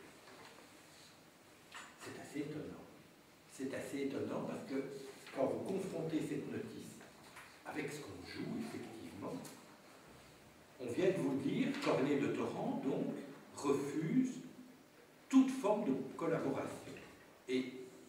C'est assez étonnant. C'est assez étonnant parce que quand vous confrontez cette notice avec ce qu'on joue, effectivement, on vient de vous dire, Corneille de Torrent, donc, refuse toute forme de collaboration. Et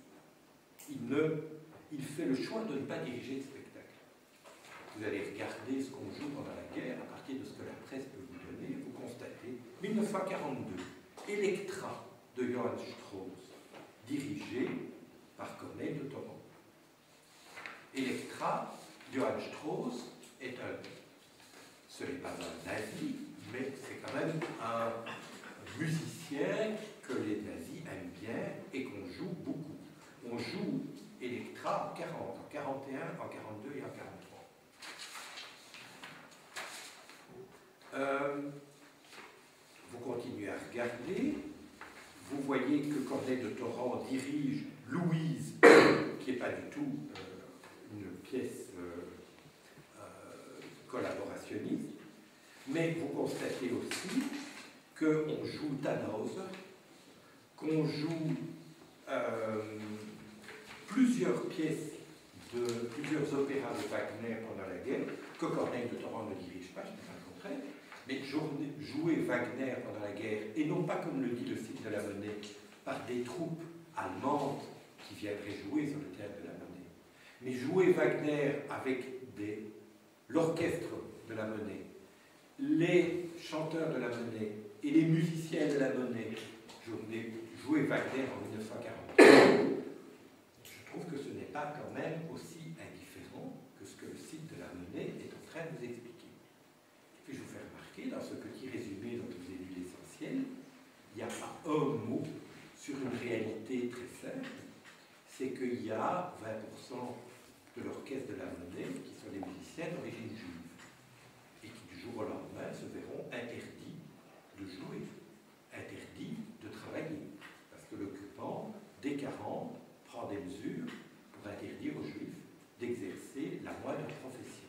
il fait le choix de ne pas diriger le spectacle. Vous allez regarder ce qu'on joue pendant la guerre, à partir de ce que la presse peut vous donner, vous constatez, 1942, Electra de Johann Strauss, dirigé par Corneille de Torrent. Electra, Johann Strauss, ce n'est pas un nazi, mais c'est quand même un musicien que les nazis aiment bien et qu'on joue beaucoup. On joue Electra en 40, en 41, en 42 et en 43. Vous continuez à regarder, vous voyez que Corneille de Torrent dirige Louise, qui n'est pas du tout une pièce collaborationniste, mais vous constatez aussi qu'on joue Tannhäuser, qu'on joue plusieurs pièces plusieurs opéras de Wagner pendant la guerre, que Corneille de Torrent ne dirige pas, je dis pas le contraire, mais jouer Wagner pendant la guerre, et non pas comme le dit le site de la Monnaie, par des troupes allemandes qui viendraient jouer sur le théâtre de la Monnaie, mais jouer Wagner avec l'orchestre de la Monnaie, les chanteurs de la Monnaie et les musiciens de la Monnaie, jouer Wagner en 1940. Je trouve que ce n'est pas quand même aussi indifférent que ce que le site de la Monnaie est en train de vous expliquer. Et puis je vous fais remarquer, dans ce petit résumé dont je vous ai lu l'essentiel, il n'y a pas un mot sur une réalité très simple, c'est qu'il y a 20% de l'orchestre de la Monnaie qui sont des musiciens d'origine juive et qui du jour au lendemain se verront interdits de jouer, interdits de travailler, parce que l'occupant, dès 40, prend des mesures pour interdire aux Juifs d'exercer la moindre profession.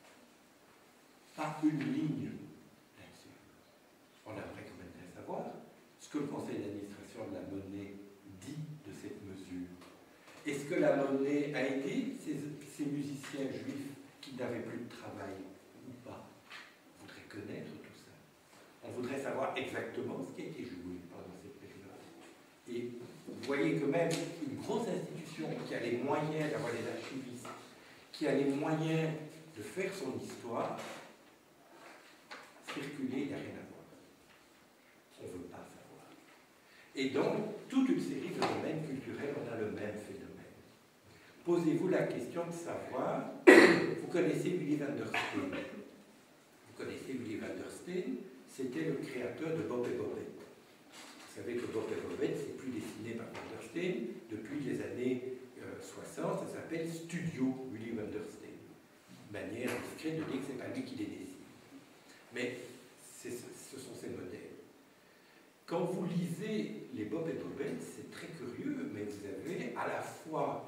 Pas une ligne là-dessus. On aimerait quand même bien savoir ce que le conseil d'administration de la Monnaie dit de cette mesure. Est-ce que la Monnaie a aidé ces musiciens juifs qui n'avaient plus de travail ou pas? On voudrait connaître tout ça. On voudrait savoir exactement ce qui a été joué pendant cette période. Et vous voyez que même une grosse institution qui a les moyens d'avoir des archivistes, qui a les moyens de faire son histoire, circuler, il n'y a rien à voir. On ne veut pas savoir. Et donc, toute une série de domaines culturels, on a le même phénomène. Posez-vous la question de savoir, vous connaissez Willy van der Steen. Vous connaissez Willy van der Steen, c'était le créateur de Bob et Bobette. Vous savez que Bob et Bobette, c'est plus dessiné par Van der Steen. Depuis les années 60, ça s'appelle Studio Willy van der Steen. Manière discrète de dire que ce n'est pas lui qui les dessine. Mais ce sont ses modèles. Quand vous lisez les Bob et Bobette, c'est très curieux, mais vous avez à la fois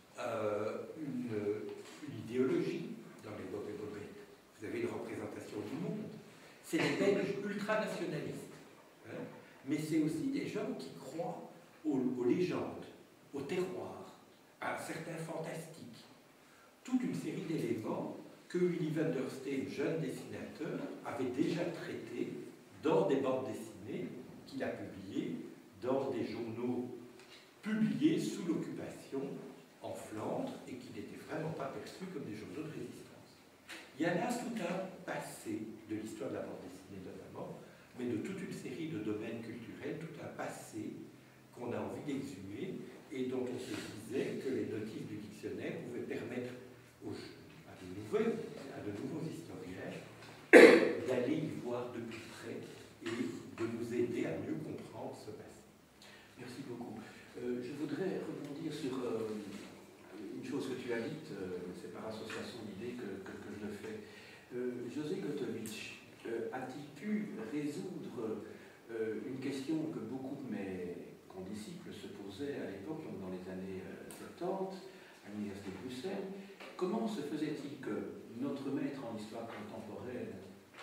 une idéologie dans les Bob et Bobette. Vous avez une représentation du monde. C'est des Belges ultranationalistes. Hein, mais c'est aussi des gens qui croient aux légendes, au terroir, à certains fantastiques. Toute une série d'éléments que Willy van der Steen, jeune dessinateur, avait déjà traités dans des bandes dessinées qu'il a publiées dans des journaux publiés sous l'occupation en Flandre et qui n'étaient vraiment pas perçus comme des journaux de résistance. Il y a là tout un passé de l'histoire de la bande dessinée notamment, mais de toute une série de domaines culturels, tout un passé qu'on a envie d'exhumer et dont on se disait que les notices du dictionnaire pouvaient permettre à de nouveaux historiens d'aller y voir de plus près et de nous aider à mieux comprendre ce passé. Merci beaucoup. Je voudrais rebondir sur une chose que tu as dite, c'est par association d'idées que je le fais. José Gotovitch, a-t-il pu résoudre une question que beaucoup de mes condisciples se posaient à l'époque, donc dans les années 70, à l'Université de Bruxelles? Comment se faisait-il que notre maître en histoire contemporaine, à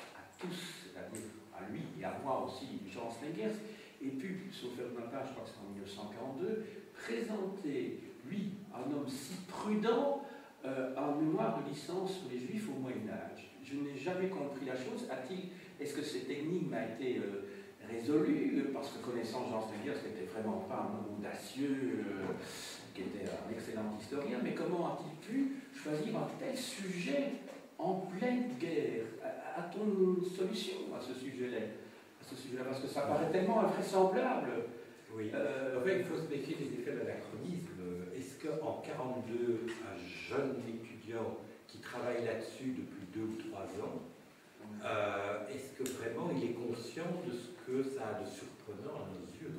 tous, c'est-à-dire à lui et à moi aussi, Jean Stengers, ait pu, sauf faire ma page, je crois que c'est en 1942, présenter, lui, un homme si prudent, un mémoire de licence sur les Juifs au Moyen-Âge. Je n'ai jamais compris la chose. Est-ce que cette énigme a été résolue? Parce que connaissant Jean Stengers, qui n'était vraiment pas un homme audacieux, qui était un excellent historien, mais comment a-t-il pu choisir un tel sujet en pleine guerre? A-t-on une solution à ce sujet-là? Parce que ça paraît tellement invraisemblable. Oui. En fait, il faut se méfier des effets de l'anachronisme. Est-ce qu'en 1942, un jeune étudiant qui travaille là-dessus depuis 2 ou 3 ans, est-ce que vraiment il est conscient de ce que ça a de surprenant à nos yeux?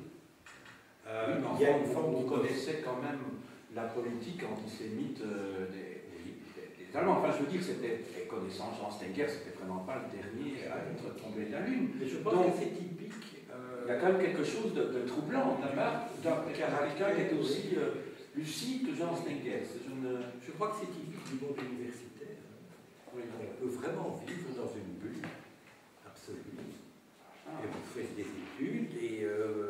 Oui, mais il y a une forme on connaissait quand même la politique antisémite des Allemands. Enfin, je veux dire, c'était, connaissant Jean Stengers, c'était vraiment pas le dernier à être tombé de la Lune. Mais je pense que c'est typique. Il y a quand même quelque chose de troublant de la part d'un quelqu'un qui était aussi lucide que Jean Stengers. Je crois que c'est typique du monde universitaire. Oui. On peut vraiment vivre dans une bulle absolue. Et vous faites des études, et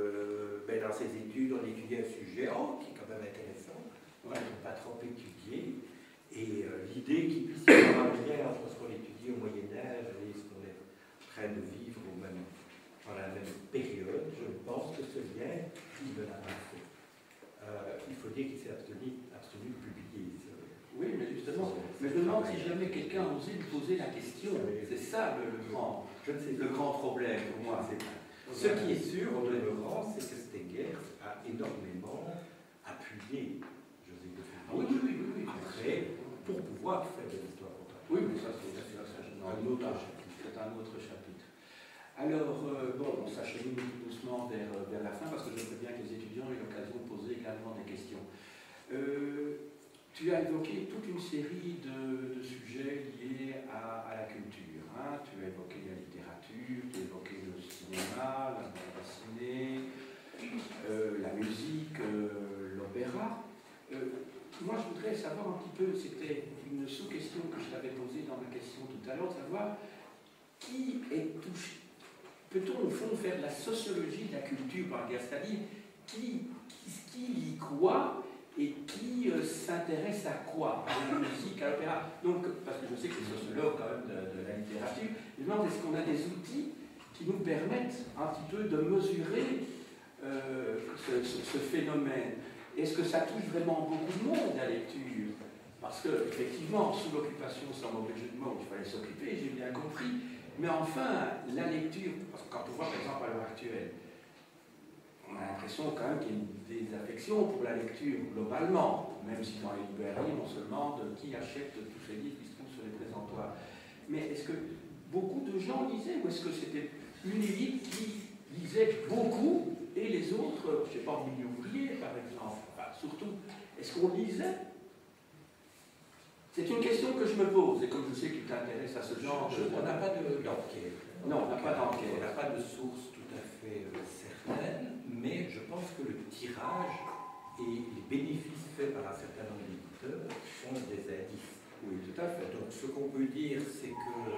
dans ces études, on étudie un sujet qui est quand même intéressant, on n'a pas trop étudié, et l'idée qu'il puisse y avoir un lien entre ce qu'on étudie au Moyen-Âge et ce qu'on est en train de vivre dans la même période, je pense que ce lien, il ne l'a pas fait. Il faut dire qu'il s'est abstenu de publier. Oui, mais justement, mais je me demande si jamais quelqu'un a osé lui poser la question. C'est ça le grand problème pour moi. Ce qui est sûr, au demeurant, c'est que Stengers a énormément appuyé José Gottlieb. Oui. Après, pour pouvoir faire de l'histoire contemporaine. Oui, mais ça, c'est un autre chapitre. Alors, on s'achemine tout doucement vers la fin, parce que je veux bien que les étudiants aient l'occasion de poser également des questions. Tu as évoqué toute une série de sujets liés à la culture. Hein. Tu as évoqué la littérature, tu as évoqué le cinéma, la bande dessinée, la musique, l'opéra. Moi, je voudrais savoir un petit peu, c'était une sous-question que je t'avais posée dans ma question tout à l'heure, savoir qui est touché. Peut-on au fond faire de la sociologie de la culture par guerre, c'est-à-dire qui lit quoi et qui s'intéresse à quoi? À la musique, à l'opéra. Donc, parce que je sais que les sociologues quand même de la littérature, je me demande est-ce qu'on a des outils qui nous permettent un petit peu de mesurer ce phénomène? Est-ce que ça touche vraiment beaucoup de monde, la lecture? Parce que, effectivement, sous l'occupation, sans mauvais jeu de mots, il fallait s'occuper, j'ai bien compris. Mais enfin, la lecture, parce que quand on voit par exemple à l'heure actuelle, on a l'impression quand même qu'il y a une désaffection pour la lecture globalement, même si dans les librairies on se demande qui achète tous ces livres qui se trouvent sur les présentoirs. Mais est-ce que beaucoup de gens lisaient, ou est-ce que c'était une élite qui lisait beaucoup et les autres, je ne sais pas, en milieu ouvrier par exemple, enfin, surtout, est-ce qu'on lisait? C'est une question que je me pose, et comme je sais qu'il t'intéresse à ce genre de... On n'a pas d'enquête. Non, on n'a pas d'enquête. On n'a pas de source tout à fait certaine, mais je pense que le tirage et les bénéfices faits par un certain nombre d'éditeurs sont des indices. Oui, tout à fait. Donc ce qu'on peut dire, c'est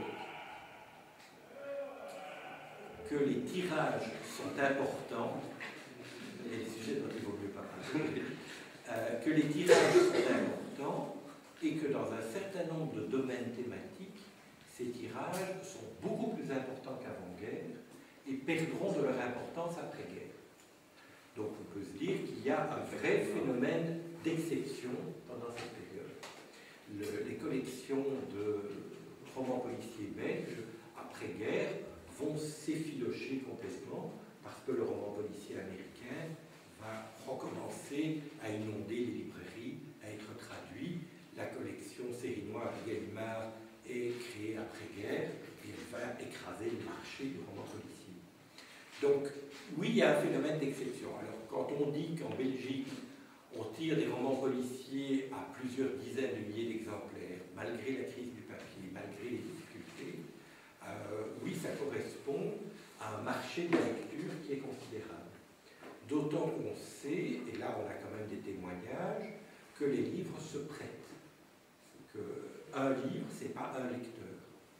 que les tirages sont importants, et les sujets dont il vaut mieux pas parler, que les tirages sont importants, et que dans un certain nombre de domaines thématiques, ces tirages sont beaucoup plus importants qu'avant-guerre et perdront de leur importance après-guerre. Donc on peut se dire qu'il y a un vrai phénomène d'exception pendant cette période. Les collections de romans policiers belges, après-guerre, vont s'effilocher complètement parce que le roman policier américain va recommencer à inonder les librairies, à être traduit. La collection Série Noire de Gallimard est créée après-guerre et elle va écraser le marché du roman policier. Donc, oui, il y a un phénomène d'exception. Alors, quand on dit qu'en Belgique, on tire des romans policiers à plusieurs dizaines de milliers d'exemplaires, malgré la crise du papier, malgré les difficultés, oui, ça correspond à un marché de la lecture qui est considérable. D'autant qu'on sait, et là on a quand même des témoignages, que les livres se prêtent. Qu'un livre, ce n'est pas un lecteur. Sur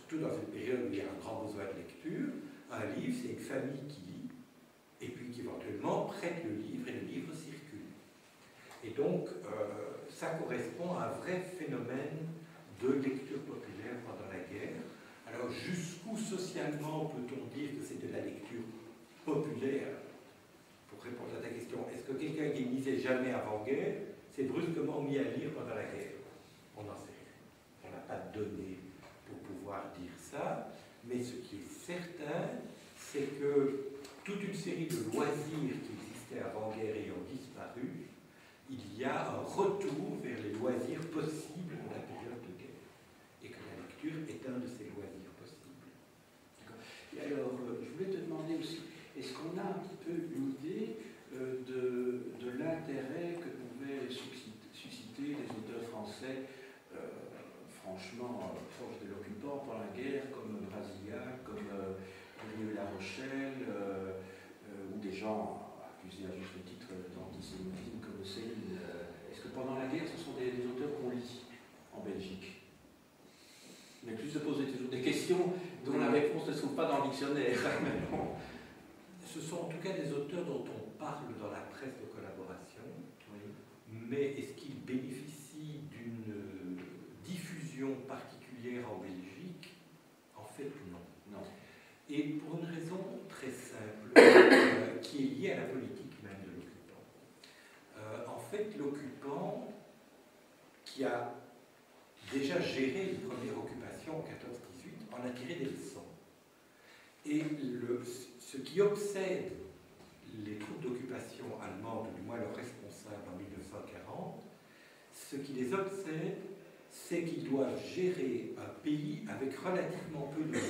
surtout dans cette période où il y a un grand besoin de lecture, un livre, c'est une famille qui lit, et puis qui éventuellement prête le livre, et le livre circule. Et donc, ça correspond à un vrai phénomène de lecture populaire pendant la guerre. Alors, jusqu'où socialement peut-on dire que c'est de la lecture populaire? Pour répondre à ta question, est-ce que quelqu'un qui ne lisait jamais avant-guerre s'est brusquement mis à lire pendant la guerre? On n'en sait rien. On n'a pas de données pour pouvoir dire ça, mais ce qui est certain, c'est que toute une série de loisirs qui existaient avant-guerre ayant disparu, il y a un retour vers les loisirs possibles de la période de guerre. Et que la lecture est un de ces loisirs possibles. Et alors, je voulais te demander aussi, est-ce qu'on a un petit peu une idée de l'intérêt que pouvaient susciter les auteurs français, franchement, proches de l'occupant pendant la guerre, comme Brasillac, comme La Rochelle, ou des gens accusés à juste titre d'antisémitisme comme Céline. Est-ce que pendant la guerre, ce sont des auteurs qu'on lit en Belgique? Mais plus de poser toujours des questions dont la réponse ne se trouve pas dans le dictionnaire. Ce sont en tout cas des auteurs dont on parle dans la presse de collaboration, oui. Mais est-ce qu'ils bénéficient d'une diffusion particulière en Belgique? En fait, non. Non. Et pour une raison très simple, qui est liée à la politique même de l'occupant. En fait, l'occupant, qui a déjà géré les premières occupations en 14-18, en a tiré des leçons. Et ce qui obsède les troupes d'occupation allemandes, ou du moins leurs responsables en 1940, ce qui les obsède, c'est qu'ils doivent gérer un pays avec relativement peu de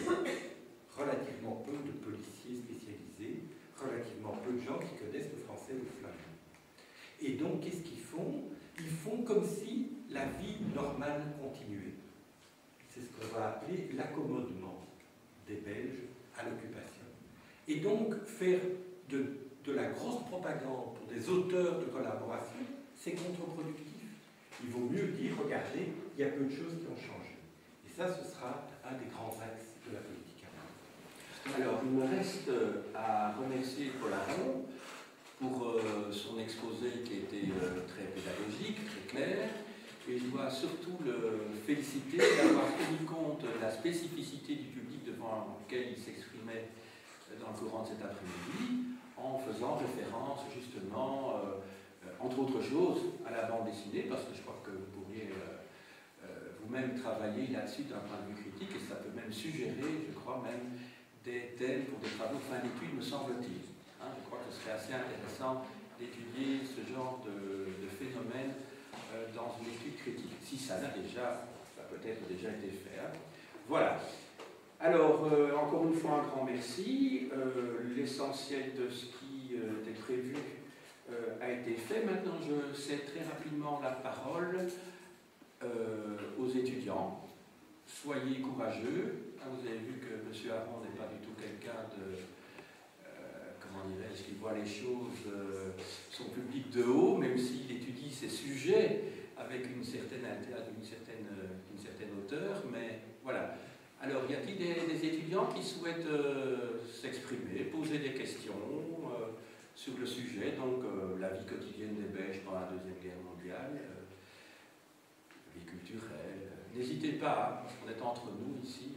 policiers spécialisés, relativement peu de gens qui connaissent le français ou le flamand. Et donc, qu'est-ce qu'ils font? Ils font comme si la vie normale continuait. C'est ce qu'on va appeler l'accommodement des Belges à l'occupation. Et donc, faire de la grosse propagande pour des auteurs de collaboration, c'est contre-productif. Il vaut mieux dire, regardez, il y a peu de choses qui ont changé. Et ça, ce sera un des grands axes de la politique allemande. Alors, il me reste à remercier Paul Aron pour son exposé qui était très pédagogique, très clair. Et je dois surtout le féliciter d'avoir tenu compte de la spécificité du public devant lequel il s'exprimait dans le courant de cet après-midi, en faisant référence justement, entre autres choses, à la bande dessinée, parce que je crois que vous pourriez vous-même travailler là-dessus d'un point de vue critique, et ça peut même suggérer, je crois même, des thèmes pour des travaux de fin d'études, me semble-t-il. Hein, je crois que ce serait assez intéressant d'étudier ce genre de phénomène dans une étude critique. Si ça n'a déjà, ça a peut-être déjà été fait. Hein. Voilà. Alors, encore une fois, un grand merci. L'essentiel de ce qui était prévu a été fait. Maintenant, je cède très rapidement la parole aux étudiants. Soyez courageux. Vous avez vu que M. Aron n'est pas du tout quelqu'un de... comment dirais-je, qui voit les choses, son public de haut, même s'il étudie ces sujets avec une certaine hauteur, mais voilà. Alors, y a-t-il des étudiants qui souhaitent s'exprimer, poser des questions sur le sujet, donc la vie quotidienne des Belges pendant la Deuxième Guerre mondiale, la vie culturelle. N'hésitez pas, hein, parce qu'on est entre nous ici.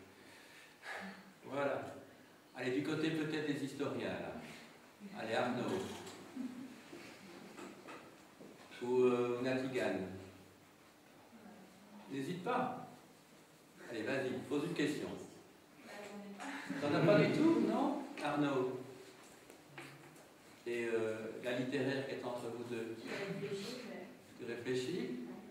Voilà. Allez, du côté peut-être des historiens, là. Allez, Arnaud. Ou Natigan. N'hésite pas. Allez, vas-y, pose une question. T'en as pas du tout, non, Arnaud? Et la littéraire qui est entre vous deux? Tu réfléchis?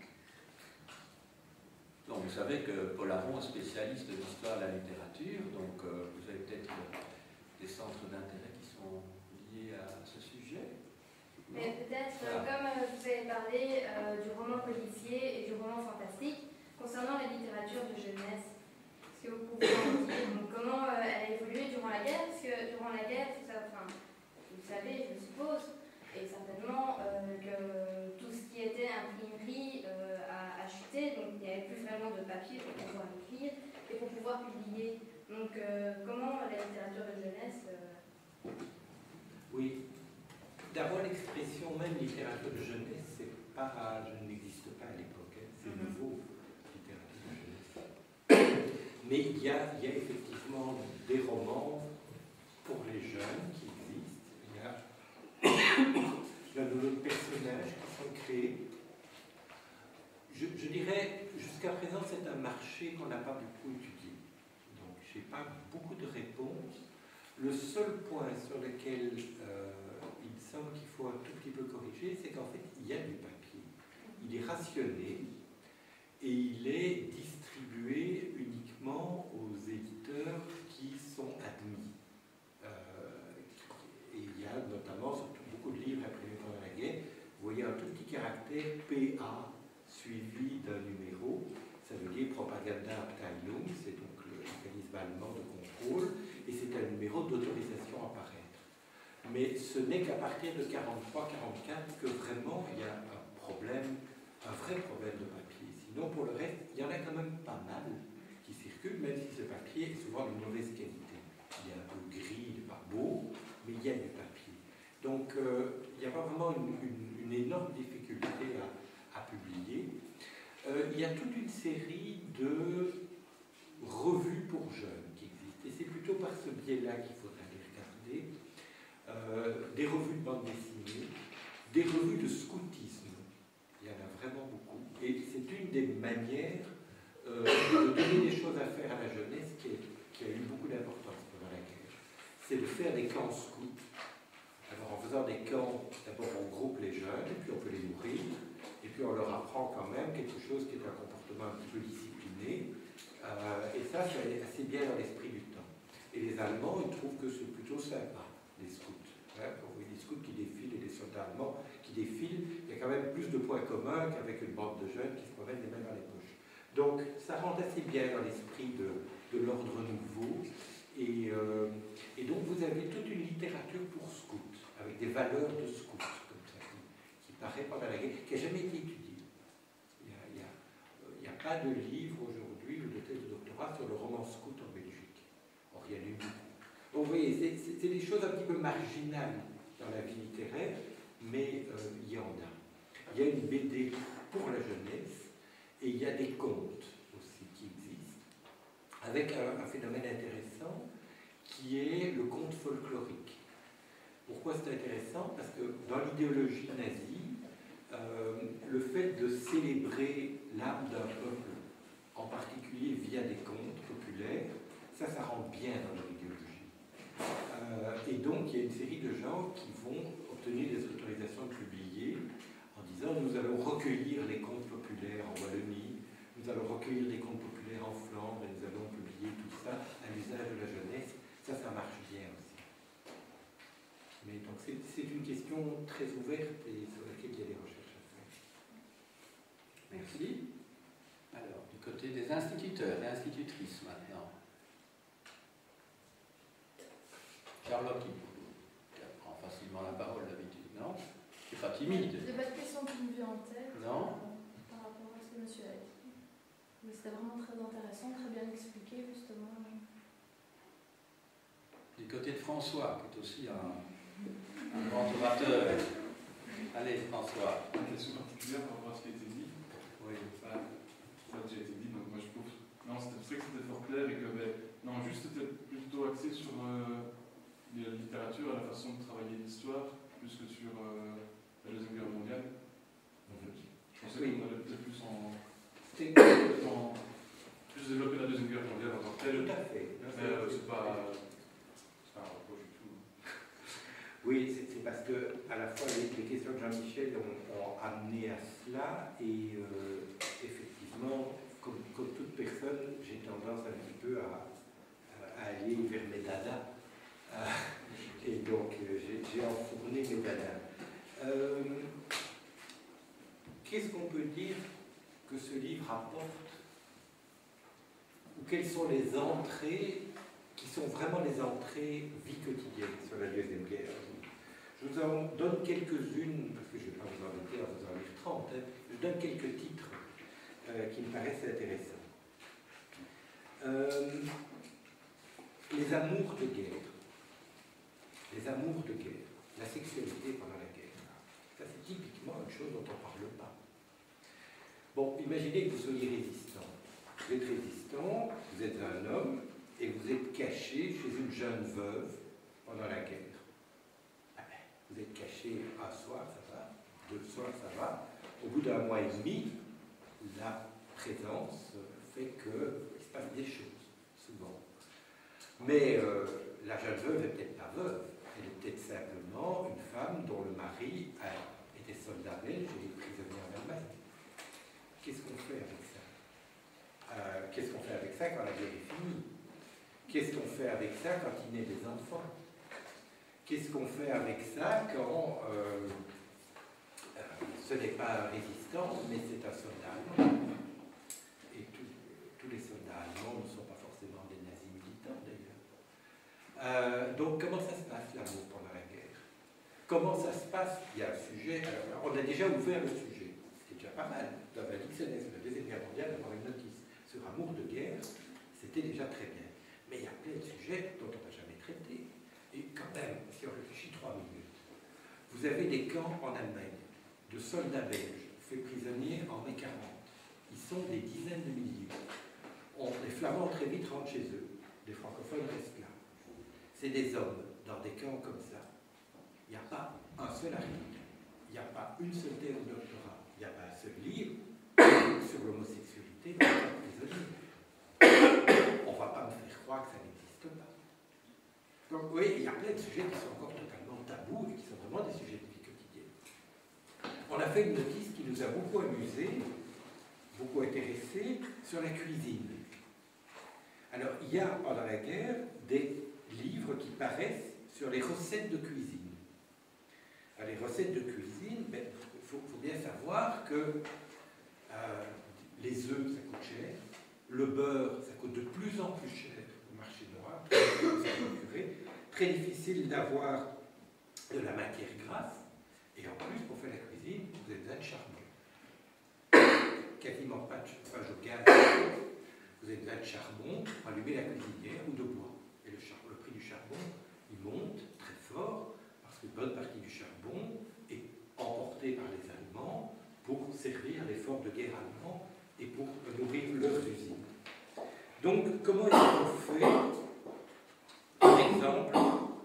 Donc, vous savez que Paul Aron est spécialiste de l'histoire de la littérature, donc vous avez peut-être des centres d'intérêt qui sont liés à ce sujet. Mais peut-être, comme vous avez parlé du roman policier et du roman fantastique, concernant la littérature de jeunesse, est-ce que vous pouvez en dire comment elle a évolué durant la guerre? Parce que durant la guerre, vous savez, je suppose, et certainement que tout ce qui était imprimerie a chuté, donc il n'y avait plus vraiment de papier pour pouvoir écrire. et pour pouvoir publier. Donc comment la littérature de jeunesse Oui. D'abord, l'expression même littérature de jeunesse, je n'existe pas à l'époque, hein, c'est nouveau, littérature de jeunesse. Mais il y a effectivement des romans pour les jeunes qui existent. Il y a d'autres personnages qui sont créés. Je dirais, jusqu'à présent, c'est un marché qu'on n'a pas beaucoup étudié. Donc, je n'ai pas beaucoup de réponses. Le seul point sur lequel il me semble qu'il faut un tout petit peu corriger, c'est qu'en fait, il y a du papier. Il est rationné et il est distribué uniquement aux éditeurs qui sont admis. Et il y a notamment surtout beaucoup de livres imprimés pendant la guerre. Vous voyez un tout petit caractère PA suivi d'un numéro. Ça veut dire Propaganda Abteilung, c'est donc l'organisme allemand de contrôle, et c'est un numéro d'autorisation à paraître. Mais ce n'est qu'à partir de 43-44 que vraiment il y a un problème, un vrai problème de papier. Sinon, pour le reste, il y en a quand même pas mal qui circulent, même si ce papier est souvent de mauvaise qualité. Il est un peu gris, il n'est pas beau, mais il y a du papier. Donc, il n'y a pas vraiment une énorme difficulté à publier. Il y a toute une série de revues pour jeunes qui existent, et c'est plutôt par ce biais-là qu'il faudra les regarder. Des revues de bande dessinée, des revues de scoutisme, il y en a vraiment beaucoup, et c'est une des manières de donner des choses à faire à la jeunesse qui a eu beaucoup d'importance pendant la guerre. C'est de faire des camps scouts. Alors en faisant des camps, d'abord on groupe les jeunes, et puis on peut les nourrir, et puis on leur apprend quand même quelque chose qui est un comportement un petit peu discipliné, et ça c'est assez bien dans l'esprit du temps. Et les Allemands, ils trouvent que c'est plutôt sympa, les scouts. Quand vous voyez des scouts qui défilent et des soldats allemands qui défilent, il y a quand même plus de points communs qu'avec une bande de jeunes qui se promènent les mains dans les poches. Donc ça rentre assez bien dans l'esprit de l'ordre nouveau. Et donc vous avez toute une littérature pour scouts, avec des valeurs de scouts, comme ça, qui paraît pendant la guerre, qui n'a jamais été étudiée. Il n'y a pas de livre aujourd'hui ou de thèse de doctorat sur le roman scout en Belgique. Or, il y en a eu beaucoup. Donc vous voyez, c'est des choses un petit peu marginales dans la vie littéraire, mais il y en a. Il y a une BD pour la jeunesse, et il y a des contes aussi qui existent, avec un phénomène intéressant qui est le conte folklorique. Pourquoi c'est intéressant? Parce que dans l'idéologie nazie, le fait de célébrer l'âme d'un peuple, en particulier via des contes populaires, ça rentre bien dans leur idéologie. Et donc il y a une série de gens qui vont obtenir des autorisations de publier en disant nous allons recueillir les contes populaires en Wallonie, nous allons recueillir les contes populaires en Flandre et nous allons publier tout ça à l'usage de la jeunesse. Ça marche bien aussi. Mais donc c'est une question très ouverte et sur laquelle il y a des recherches à faire. Merci. Alors, du côté des instituteurs et institutrices maintenant. Charlotte qui prend facilement la parole d'habitude, non? Tu n'es pas timide. Il n'y a pas de question qui me vient en tête. Non. Par rapport à ce que monsieur a dit. Mais c'était vraiment très intéressant, très bien expliqué justement. Du côté de François, qui est aussi un grand orateur. Allez, François. Une question particulière par rapport à ce qui a été dit. Oui. Ça a déjà été dit, donc moi je trouve. Non, c'est vrai que c'était fort clair et que, non, juste c'était plutôt axé sur la littérature et la façon de travailler l'histoire, plus que sur la Deuxième Guerre mondiale. Je pensais qu'on allait peut-être plus plus développer la Deuxième Guerre mondiale en tant que telle. Tout à fait. Mais c'est pas un reproche du tout. Oui, c'est parce que à la fois les questions de Jean-Michel ont amené à cela et effectivement, comme toute personne, j'ai tendance un petit peu à aller vers mes dadas. Et donc j'ai enfourné mes dadas. Qu'est-ce qu'on peut dire que ce livre apporte? Ou quelles sont les entrées qui sont vraiment les entrées vie quotidienne sur la Deuxième Guerre? Je vous en donne quelques-unes, parce que je ne vais pas vous embêter en vous en lire 30, hein. Je donne quelques titres qui me paraissent intéressants. Les amours de guerre. Les amours de guerre. La sexualité pendant la guerre. Ça, c'est typiquement une chose dont on ne parle pas. Bon, imaginez que vous soyez résistant. Vous êtes résistant, vous êtes un homme, et vous êtes caché chez une jeune veuve pendant la guerre. Vous êtes caché un soir, ça va, 2 soirs, ça va. Au bout d'1 mois et demi, la présence fait qu'il se passe des choses, souvent. Mais la jeune veuve n'est peut-être pas veuve, elle est peut-être simplement une femme dont le mari était soldat belge et est prisonnier en Allemagne. Qu'est-ce qu'on fait avec ça? Qu'est-ce qu'on fait avec ça quand la guerre est finie? Qu'est-ce qu'on fait avec ça quand il naît des enfants? Qu'est-ce qu'on fait avec ça quand ce n'est pas un résistant, mais c'est un soldat allemand? Et tous les soldats allemands ne sont pas forcément des nazis militants, d'ailleurs. Donc, comment ça se passe, l'amour pendant la guerre? Comment ça se passe? Il y a un sujet. Alors, on a déjà ouvert le sujet, ce qui est déjà pas mal. Dans un dictionnaire sur la Deuxième Guerre mondiale, d'avoir une notice sur amour de guerre, c'était déjà très bien. Mais il y a plein de sujets dont on n'a jamais traité. Et quand même, si on réfléchit 3 minutes, vous avez des camps en Allemagne de soldats belges faits prisonniers en mai 40. Ils sont des dizaines de milliers. Les Flamands très vite rentrent chez eux. Les francophones restent là. C'est des hommes dans des camps comme ça. Il n'y a pas un seul article. Il n'y a pas une seule thèse de doctorat. Il n'y a pas un seul livre sur l'homosexualité dans les prisonniers. On ne va pas me faire croire que ça n'existe pas. Donc oui, il y a plein de sujets qui sont encore totalement tabous et qui sont vraiment des sujets de vie quotidienne. On a fait une notice qui nous a beaucoup amusé, beaucoup intéressé, sur la cuisine. Alors, il y a pendant la guerre des livres qui paraissent sur les recettes de cuisine. Alors, les recettes de cuisine, il faut bien savoir que les œufs, ça coûte cher. Le beurre, ça coûte de plus en plus cher au marché noir. Très difficile d'avoir de la matière grasse. Et en plus, pour faire la cuisine, vous avez besoin de charbon. Quasiment pas de chauffage au gaz. Vous avez besoin de charbon pour allumer la cuisinière ou de bois. Et le prix du charbon, il monte très fort parce qu'une bonne partie du charbon est emportée par les Allemands pour servir à l'effort de guerre allemand et pour nourrir leurs usines. Donc, comment est-ce qu'on fait? Par exemple,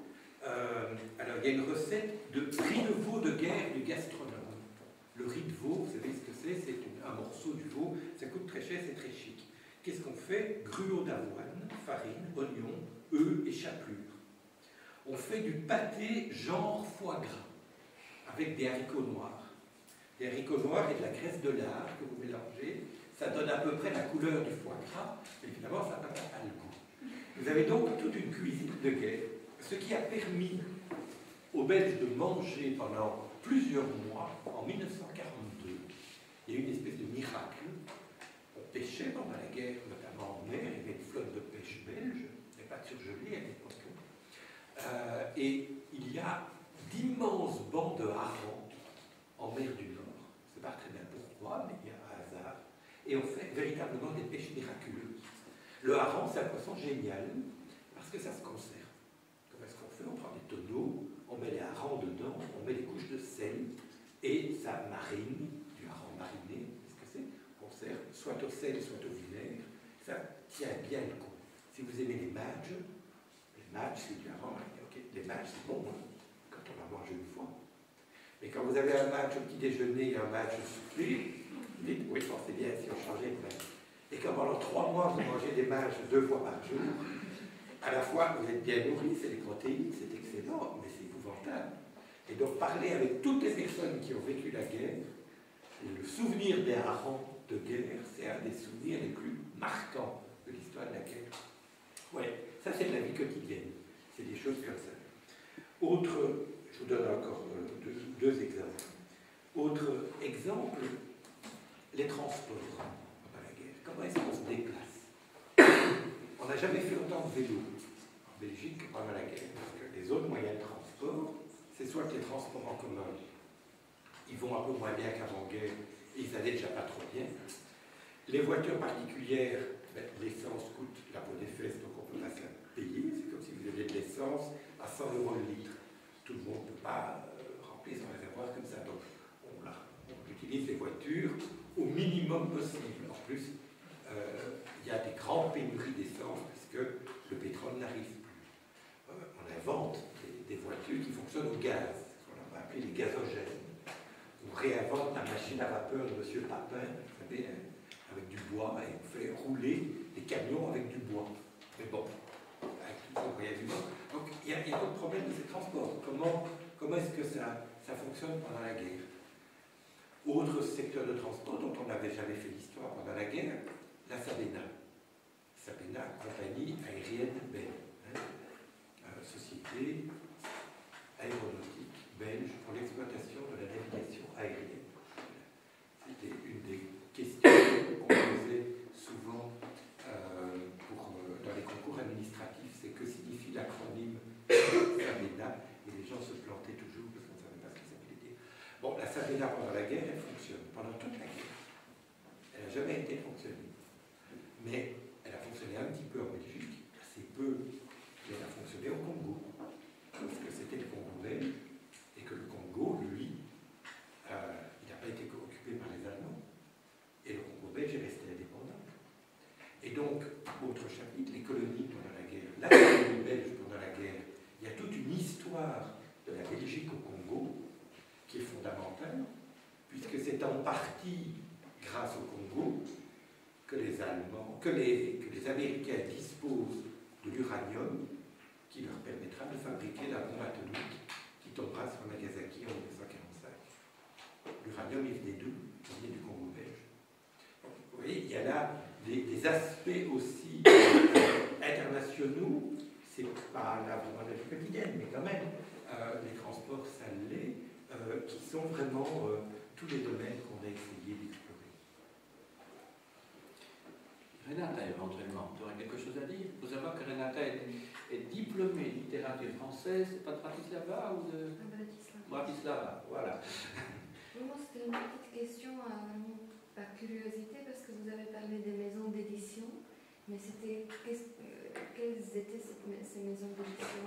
alors il y a une recette de riz de veau de guerre du gastronome. Le riz de veau, vous savez ce que c'est? C'est un morceau du veau, ça coûte très cher, c'est très chic. Qu'est-ce qu'on fait? Gruau d'avoine, farine, oignons, œufs et chapelure. On fait du pâté genre foie gras, avec des haricots noirs. Des haricots noirs et de la graisse de lard que vous mélangez. Ça donne à peu près la couleur du foie gras, mais évidemment, ça n'a pas le goût. Vous avez donc toute une cuisine de guerre, ce qui a permis aux Belges de manger pendant plusieurs mois. En 1942, il y a eu une espèce de miracle. On pêchait pendant la guerre, notamment en mer, il y avait une flotte de pêche belge, il n'y avait pas de surgelé à l'époque. Et il y a d'immenses bancs de harengs en mer du Nord. Je ne sais pas très bien pourquoi, mais il y a un hasard. Et on fait véritablement des pêches miraculeuses. Le hareng, c'est un poisson génial, parce que ça se conserve. Comment est-ce qu'on fait? On prend des tonneaux, on met les harengs dedans, on met des couches de sel, et ça marine, du hareng mariné, qu'est-ce que c'est? On sert soit au sel, soit au vinaigre. Ça tient bien le coup. Si vous aimez les matchs, c'est du hareng mariné. Okay. Les matchs, c'est bon, hein, quand on va manger une fois. Mais quand vous avez un match au petit déjeuner et un match au souper, vous dites, oui, c'est bien si on changeait de match. Et quand pendant 3 mois, vous mangez des matchs 2 fois par jour, à la fois, vous êtes bien nourri, c'est des protéines, c'est excellent, mais c'est épouvantable. Et donc, parler avec toutes les personnes qui ont vécu la guerre, le souvenir des harengs de guerre, c'est un des souvenirs les plus marquants de l'histoire de la guerre. Ouais, ça c'est de la vie quotidienne. C'est des choses comme ça. Autre, je vous donne encore deux exemples. Autre exemple, les transports pendant la guerre. Comment est-ce qu'on se déplace? On n'a jamais fait autant de vélos en Belgique pendant la guerre, parce que les autres moyens de transport, c'est soit que les transports en commun, ils vont un peu moins bien qu'avant-guerre, et ils n'allaient déjà pas trop bien. Les voitures particulières, l'essence coûte la peau des fesses, donc on ne peut pas se la payer. C'est comme si vous aviez de l'essence à 100 € le litre. Tout le monde ne peut pas remplir son réservoir comme ça. Donc on utilise les voitures au minimum possible. En plus, il y a des grandes pénuries d'essence puisque le pétrole n'arrive plus. On invente des voitures qui fonctionnent au gaz, ce qu'on va appeler les gazogènes. On réinvente la machine à vapeur de M. Papin, vous savez, avec du bois, et on fait rouler des camions avec du bois. Mais bon, avec tout le voyage du bois. Donc il y a d'autres problèmes de ces transports. Comment est-ce que ça fonctionne pendant la guerre? Autre secteur de transport dont on n'avait jamais fait l'histoire pendant la guerre, la Sabena. Sabena, compagnie aérienne belge. Société aéronautique belge pour l'exploitation de la navigation aérienne. C'était une des questions qu'on posait souvent dans les concours administratifs, c'est que signifie l'acronyme Sabena, et les gens se plantaient toujours parce qu'on ne savait pas ce que ça voulait dire. Bon, la Sabena pendant la guerre, elle fonctionne, pendant toute la guerre. Elle n'a jamais été fonctionnée. Mais elle a fonctionné un petit peu en Belgique, assez peu, mais elle a fonctionné au Congo. Parce que c'était le Congo belge, et que le Congo, lui, il n'a pas été occupé par les Allemands. Et le Congo belge est resté indépendant. Et donc, autre chapitre, les colonies pendant la guerre. La colonie belge pendant la guerre, il y a toute une histoire de la Belgique au Congo qui est fondamentale, puisque c'est en partie grâce au Congo que les Américains disposent de l'uranium qui leur permettra de fabriquer la bombe atomique qui tombera sur Nagasaki en 1945. L'uranium, il venait d'où? Il venait du Congo belge. Donc, vous voyez, il y a là des aspects aussi internationaux, c'est pas là vraiment la vie quotidienne, mais quand même, les transports, ça l'est, qui sont vraiment tous les domaines qu'on a essayé d'explorer. Renata, éventuellement, tu aurais quelque chose à dire? Il faut savoir que Renata est diplômée littérature française, c'est pas de Bratislava ou de... Bratislava, voilà. Moi, c'était une petite question par curiosité, parce que vous avez parlé des maisons d'édition, mais c'était quelles étaient ces maisons d'édition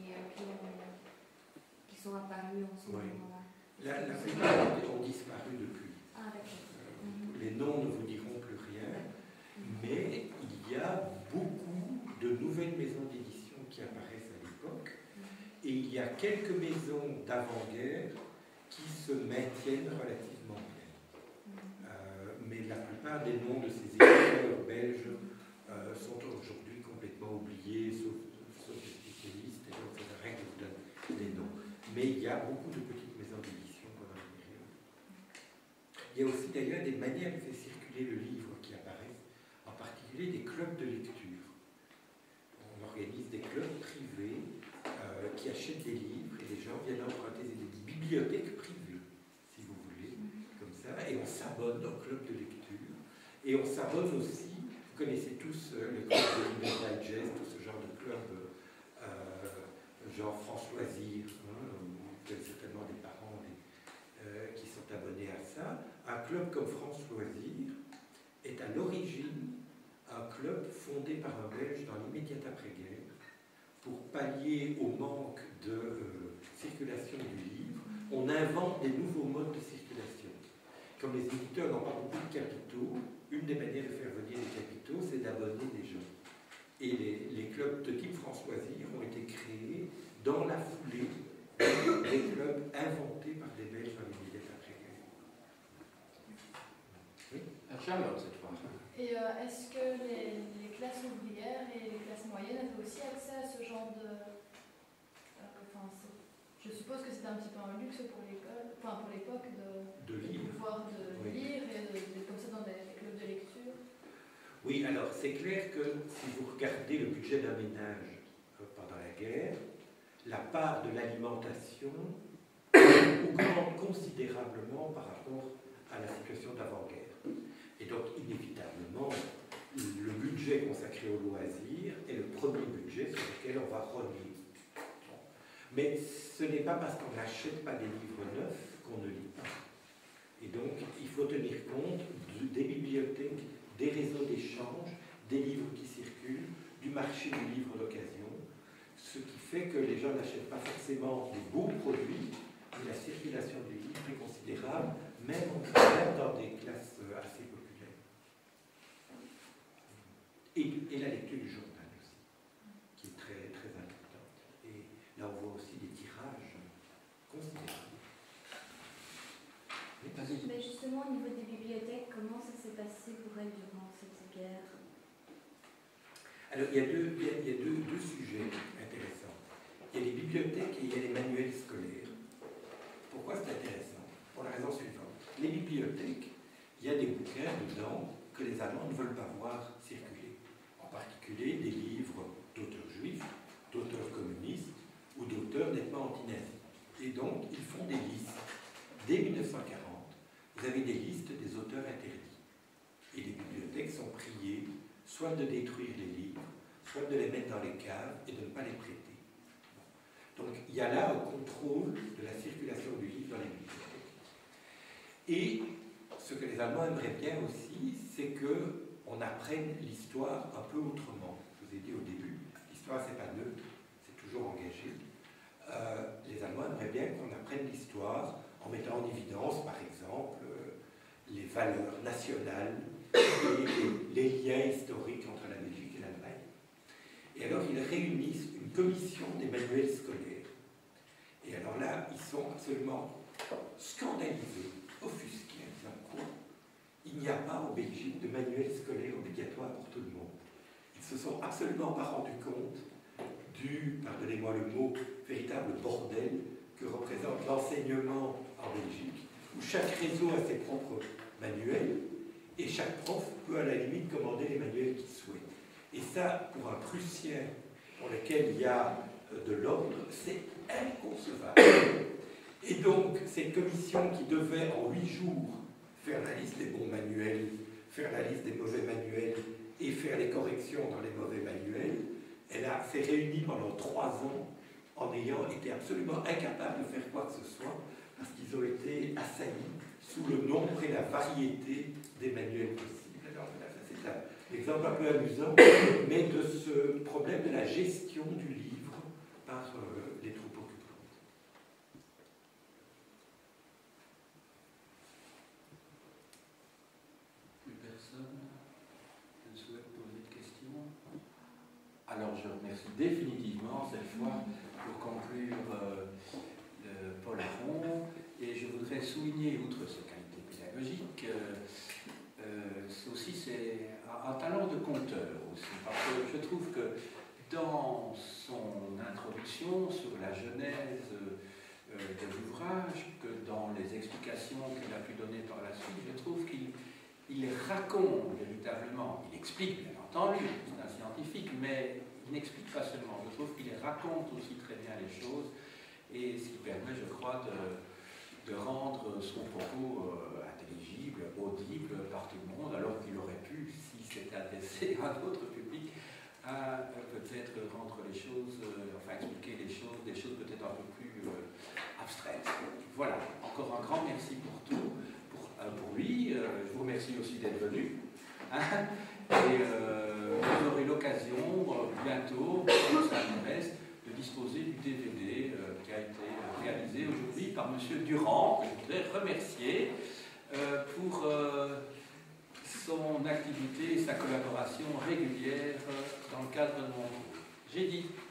qui sont apparues en ce moment-là? La plupart ont disparu depuis. Ah, d'accord. Les noms ne vous diront plus rien. Mais il y a beaucoup de nouvelles maisons d'édition qui apparaissent à l'époque, et il y a quelques maisons d'avant-guerre qui se maintiennent relativement bien. Mais la plupart des noms de ces éditeurs belges sont aujourd'hui complètement oubliés, sauf les spécialistes, et donc c'est vrai que je vous donne les noms. Mais il y a beaucoup de petites maisons d'édition pendant la période. Il y a aussi d'ailleurs des manières de faire circuler le livre qui apparaissent, en particulier des clubs de lecture. On organise des clubs privés qui achètent des livres et les gens viennent emprunter des bibliothèques privées, si vous voulez, comme ça, et on s'abonne au club de lecture. Et on s'abonne aussi, vous connaissez tous le club de Liberty Digest, tout ce genre de club, genre France Loisirs, vous avez certainement des parents qui sont abonnés à ça. Un club comme France Loisirs est à l'origine un club fondé par un Belge dans l'immédiate après-guerre pour pallier au manque de circulation du livre. On invente des nouveaux modes de circulation. Comme les éditeurs n'ont pas beaucoup de capitaux, une des manières de faire venir les capitaux, c'est d'abonner des gens. Et les clubs de type France Loisirs ont été créés dans la foulée des clubs inventés par des Belges dans l'immédiate après-guerre. Oui. Charlotte, cette fois. Et est-ce que les classes ouvrières et les classes moyennes avaient aussi accès à ce genre de... je suppose que c'était un petit peu un luxe pour l'école, pour l'époque de pouvoir lire et comme ça dans des clubs de lecture. Oui, alors c'est clair que si vous regardez le budget d'un ménage pendant la guerre, la part de l'alimentation augmente considérablement par rapport à la situation d'avant-guerre. Et donc, inévitablement, le budget consacré aux loisirs est le premier budget sur lequel on va rogner. Bon. Mais ce n'est pas parce qu'on n'achète pas des livres neufs qu'on ne lit pas. Et donc, il faut tenir compte des bibliothèques, des réseaux d'échange, des livres qui circulent, du marché du livre d'occasion, ce qui fait que les gens n'achètent pas forcément des beaux produits, mais la circulation du livre est considérable, même dans des classes assez populaires. Et la lecture du journal aussi, qui est très, très importante. Et là, on voit aussi des tirages considérables. Mais justement, au niveau des bibliothèques, comment ça s'est passé pour elles durant cette guerre? Alors, il y a deux sujets intéressants. Il y a les bibliothèques et il y a les manuels scolaires. Pourquoi c'est intéressant? Pour la raison suivante. Les bibliothèques, il y a des bouquins dedans que les Allemands ne veulent pas voir circuler. En particulier des livres d'auteurs juifs, d'auteurs communistes ou d'auteurs nettement anti-nazis. Et donc, ils font des listes. Dès 1940, vous avez des listes des auteurs interdits. Et les bibliothèques sont priées soit de détruire les livres, soit de les mettre dans les caves et de ne pas les prêter. Donc, il y a là un contrôle de la circulation du livre dans les bibliothèques. Et ce que les Allemands aimeraient bien aussi, c'est qu'on apprenne l'histoire un peu autrement. Je vous ai dit au début, l'histoire, c'est pas neutre, c'est toujours engagé. Les Allemands aimeraient bien qu'on apprenne l'histoire en mettant en évidence, par exemple, les valeurs nationales et les liens historiques entre la Belgique et l'Allemagne. Et alors, ils réunissent une commission des manuels scolaires. Et alors là, ils sont absolument scandalisés, offusqués, en disant quoi? Il n'y a pas en Belgique de manuel scolaire obligatoire pour tout le monde. Ils se sont absolument pas rendus compte du, pardonnez-moi le mot, véritable bordel que représente l'enseignement en Belgique, où chaque réseau a ses propres manuels, et chaque prof peut à la limite commander les manuels qu'il souhaite. Et ça, pour un Prussien pour lequel il y a de l'ordre, c'est inconcevable. Et donc, cette commission qui devait en 8 jours faire la liste des bons manuels, faire la liste des mauvais manuels et faire les corrections dans les mauvais manuels, elle s'est réunie pendant 3 ans en ayant été absolument incapable de faire quoi que ce soit, parce qu'ils ont été assaillis sous le nombre et la variété des manuels possibles. Alors là, c'est un exemple un peu amusant, mais de ce problème de la gestion du livre par les troupes occupantes. Plus personne ne souhaite poser de questions? Alors je remercie définitivement cette fois pour conclure Paul Aron, et je voudrais souligner, outre ses qualités pédagogiques, c'est un talent de conteur aussi, parce que je trouve que dans son introduction sur la genèse de l'ouvrage, que dans les explications qu'il a pu donner par la suite, je trouve qu'il raconte véritablement, il explique bien entendu, c'est un scientifique, mais il n'explique pas seulement, je trouve qu'il raconte aussi très bien les choses, et ce qui permet, je crois, de rendre son propos intelligible, audible par tout le monde, alors qu'il aurait pu, si c'était adressé à un autre public, peut-être rendre les choses, expliquer les choses, des choses peut-être un peu plus abstraites. Voilà, encore un grand merci pour tout, pour lui. Je vous remercie aussi d'être venu. Et vous aurez l'occasion bientôt, comme ça nous reste, de disposer du DVD qui a été réalisé aujourd'hui par M. Durand, que je voudrais remercier pour son activité et sa collaboration régulière dans le cadre de mon cours. J'ai dit.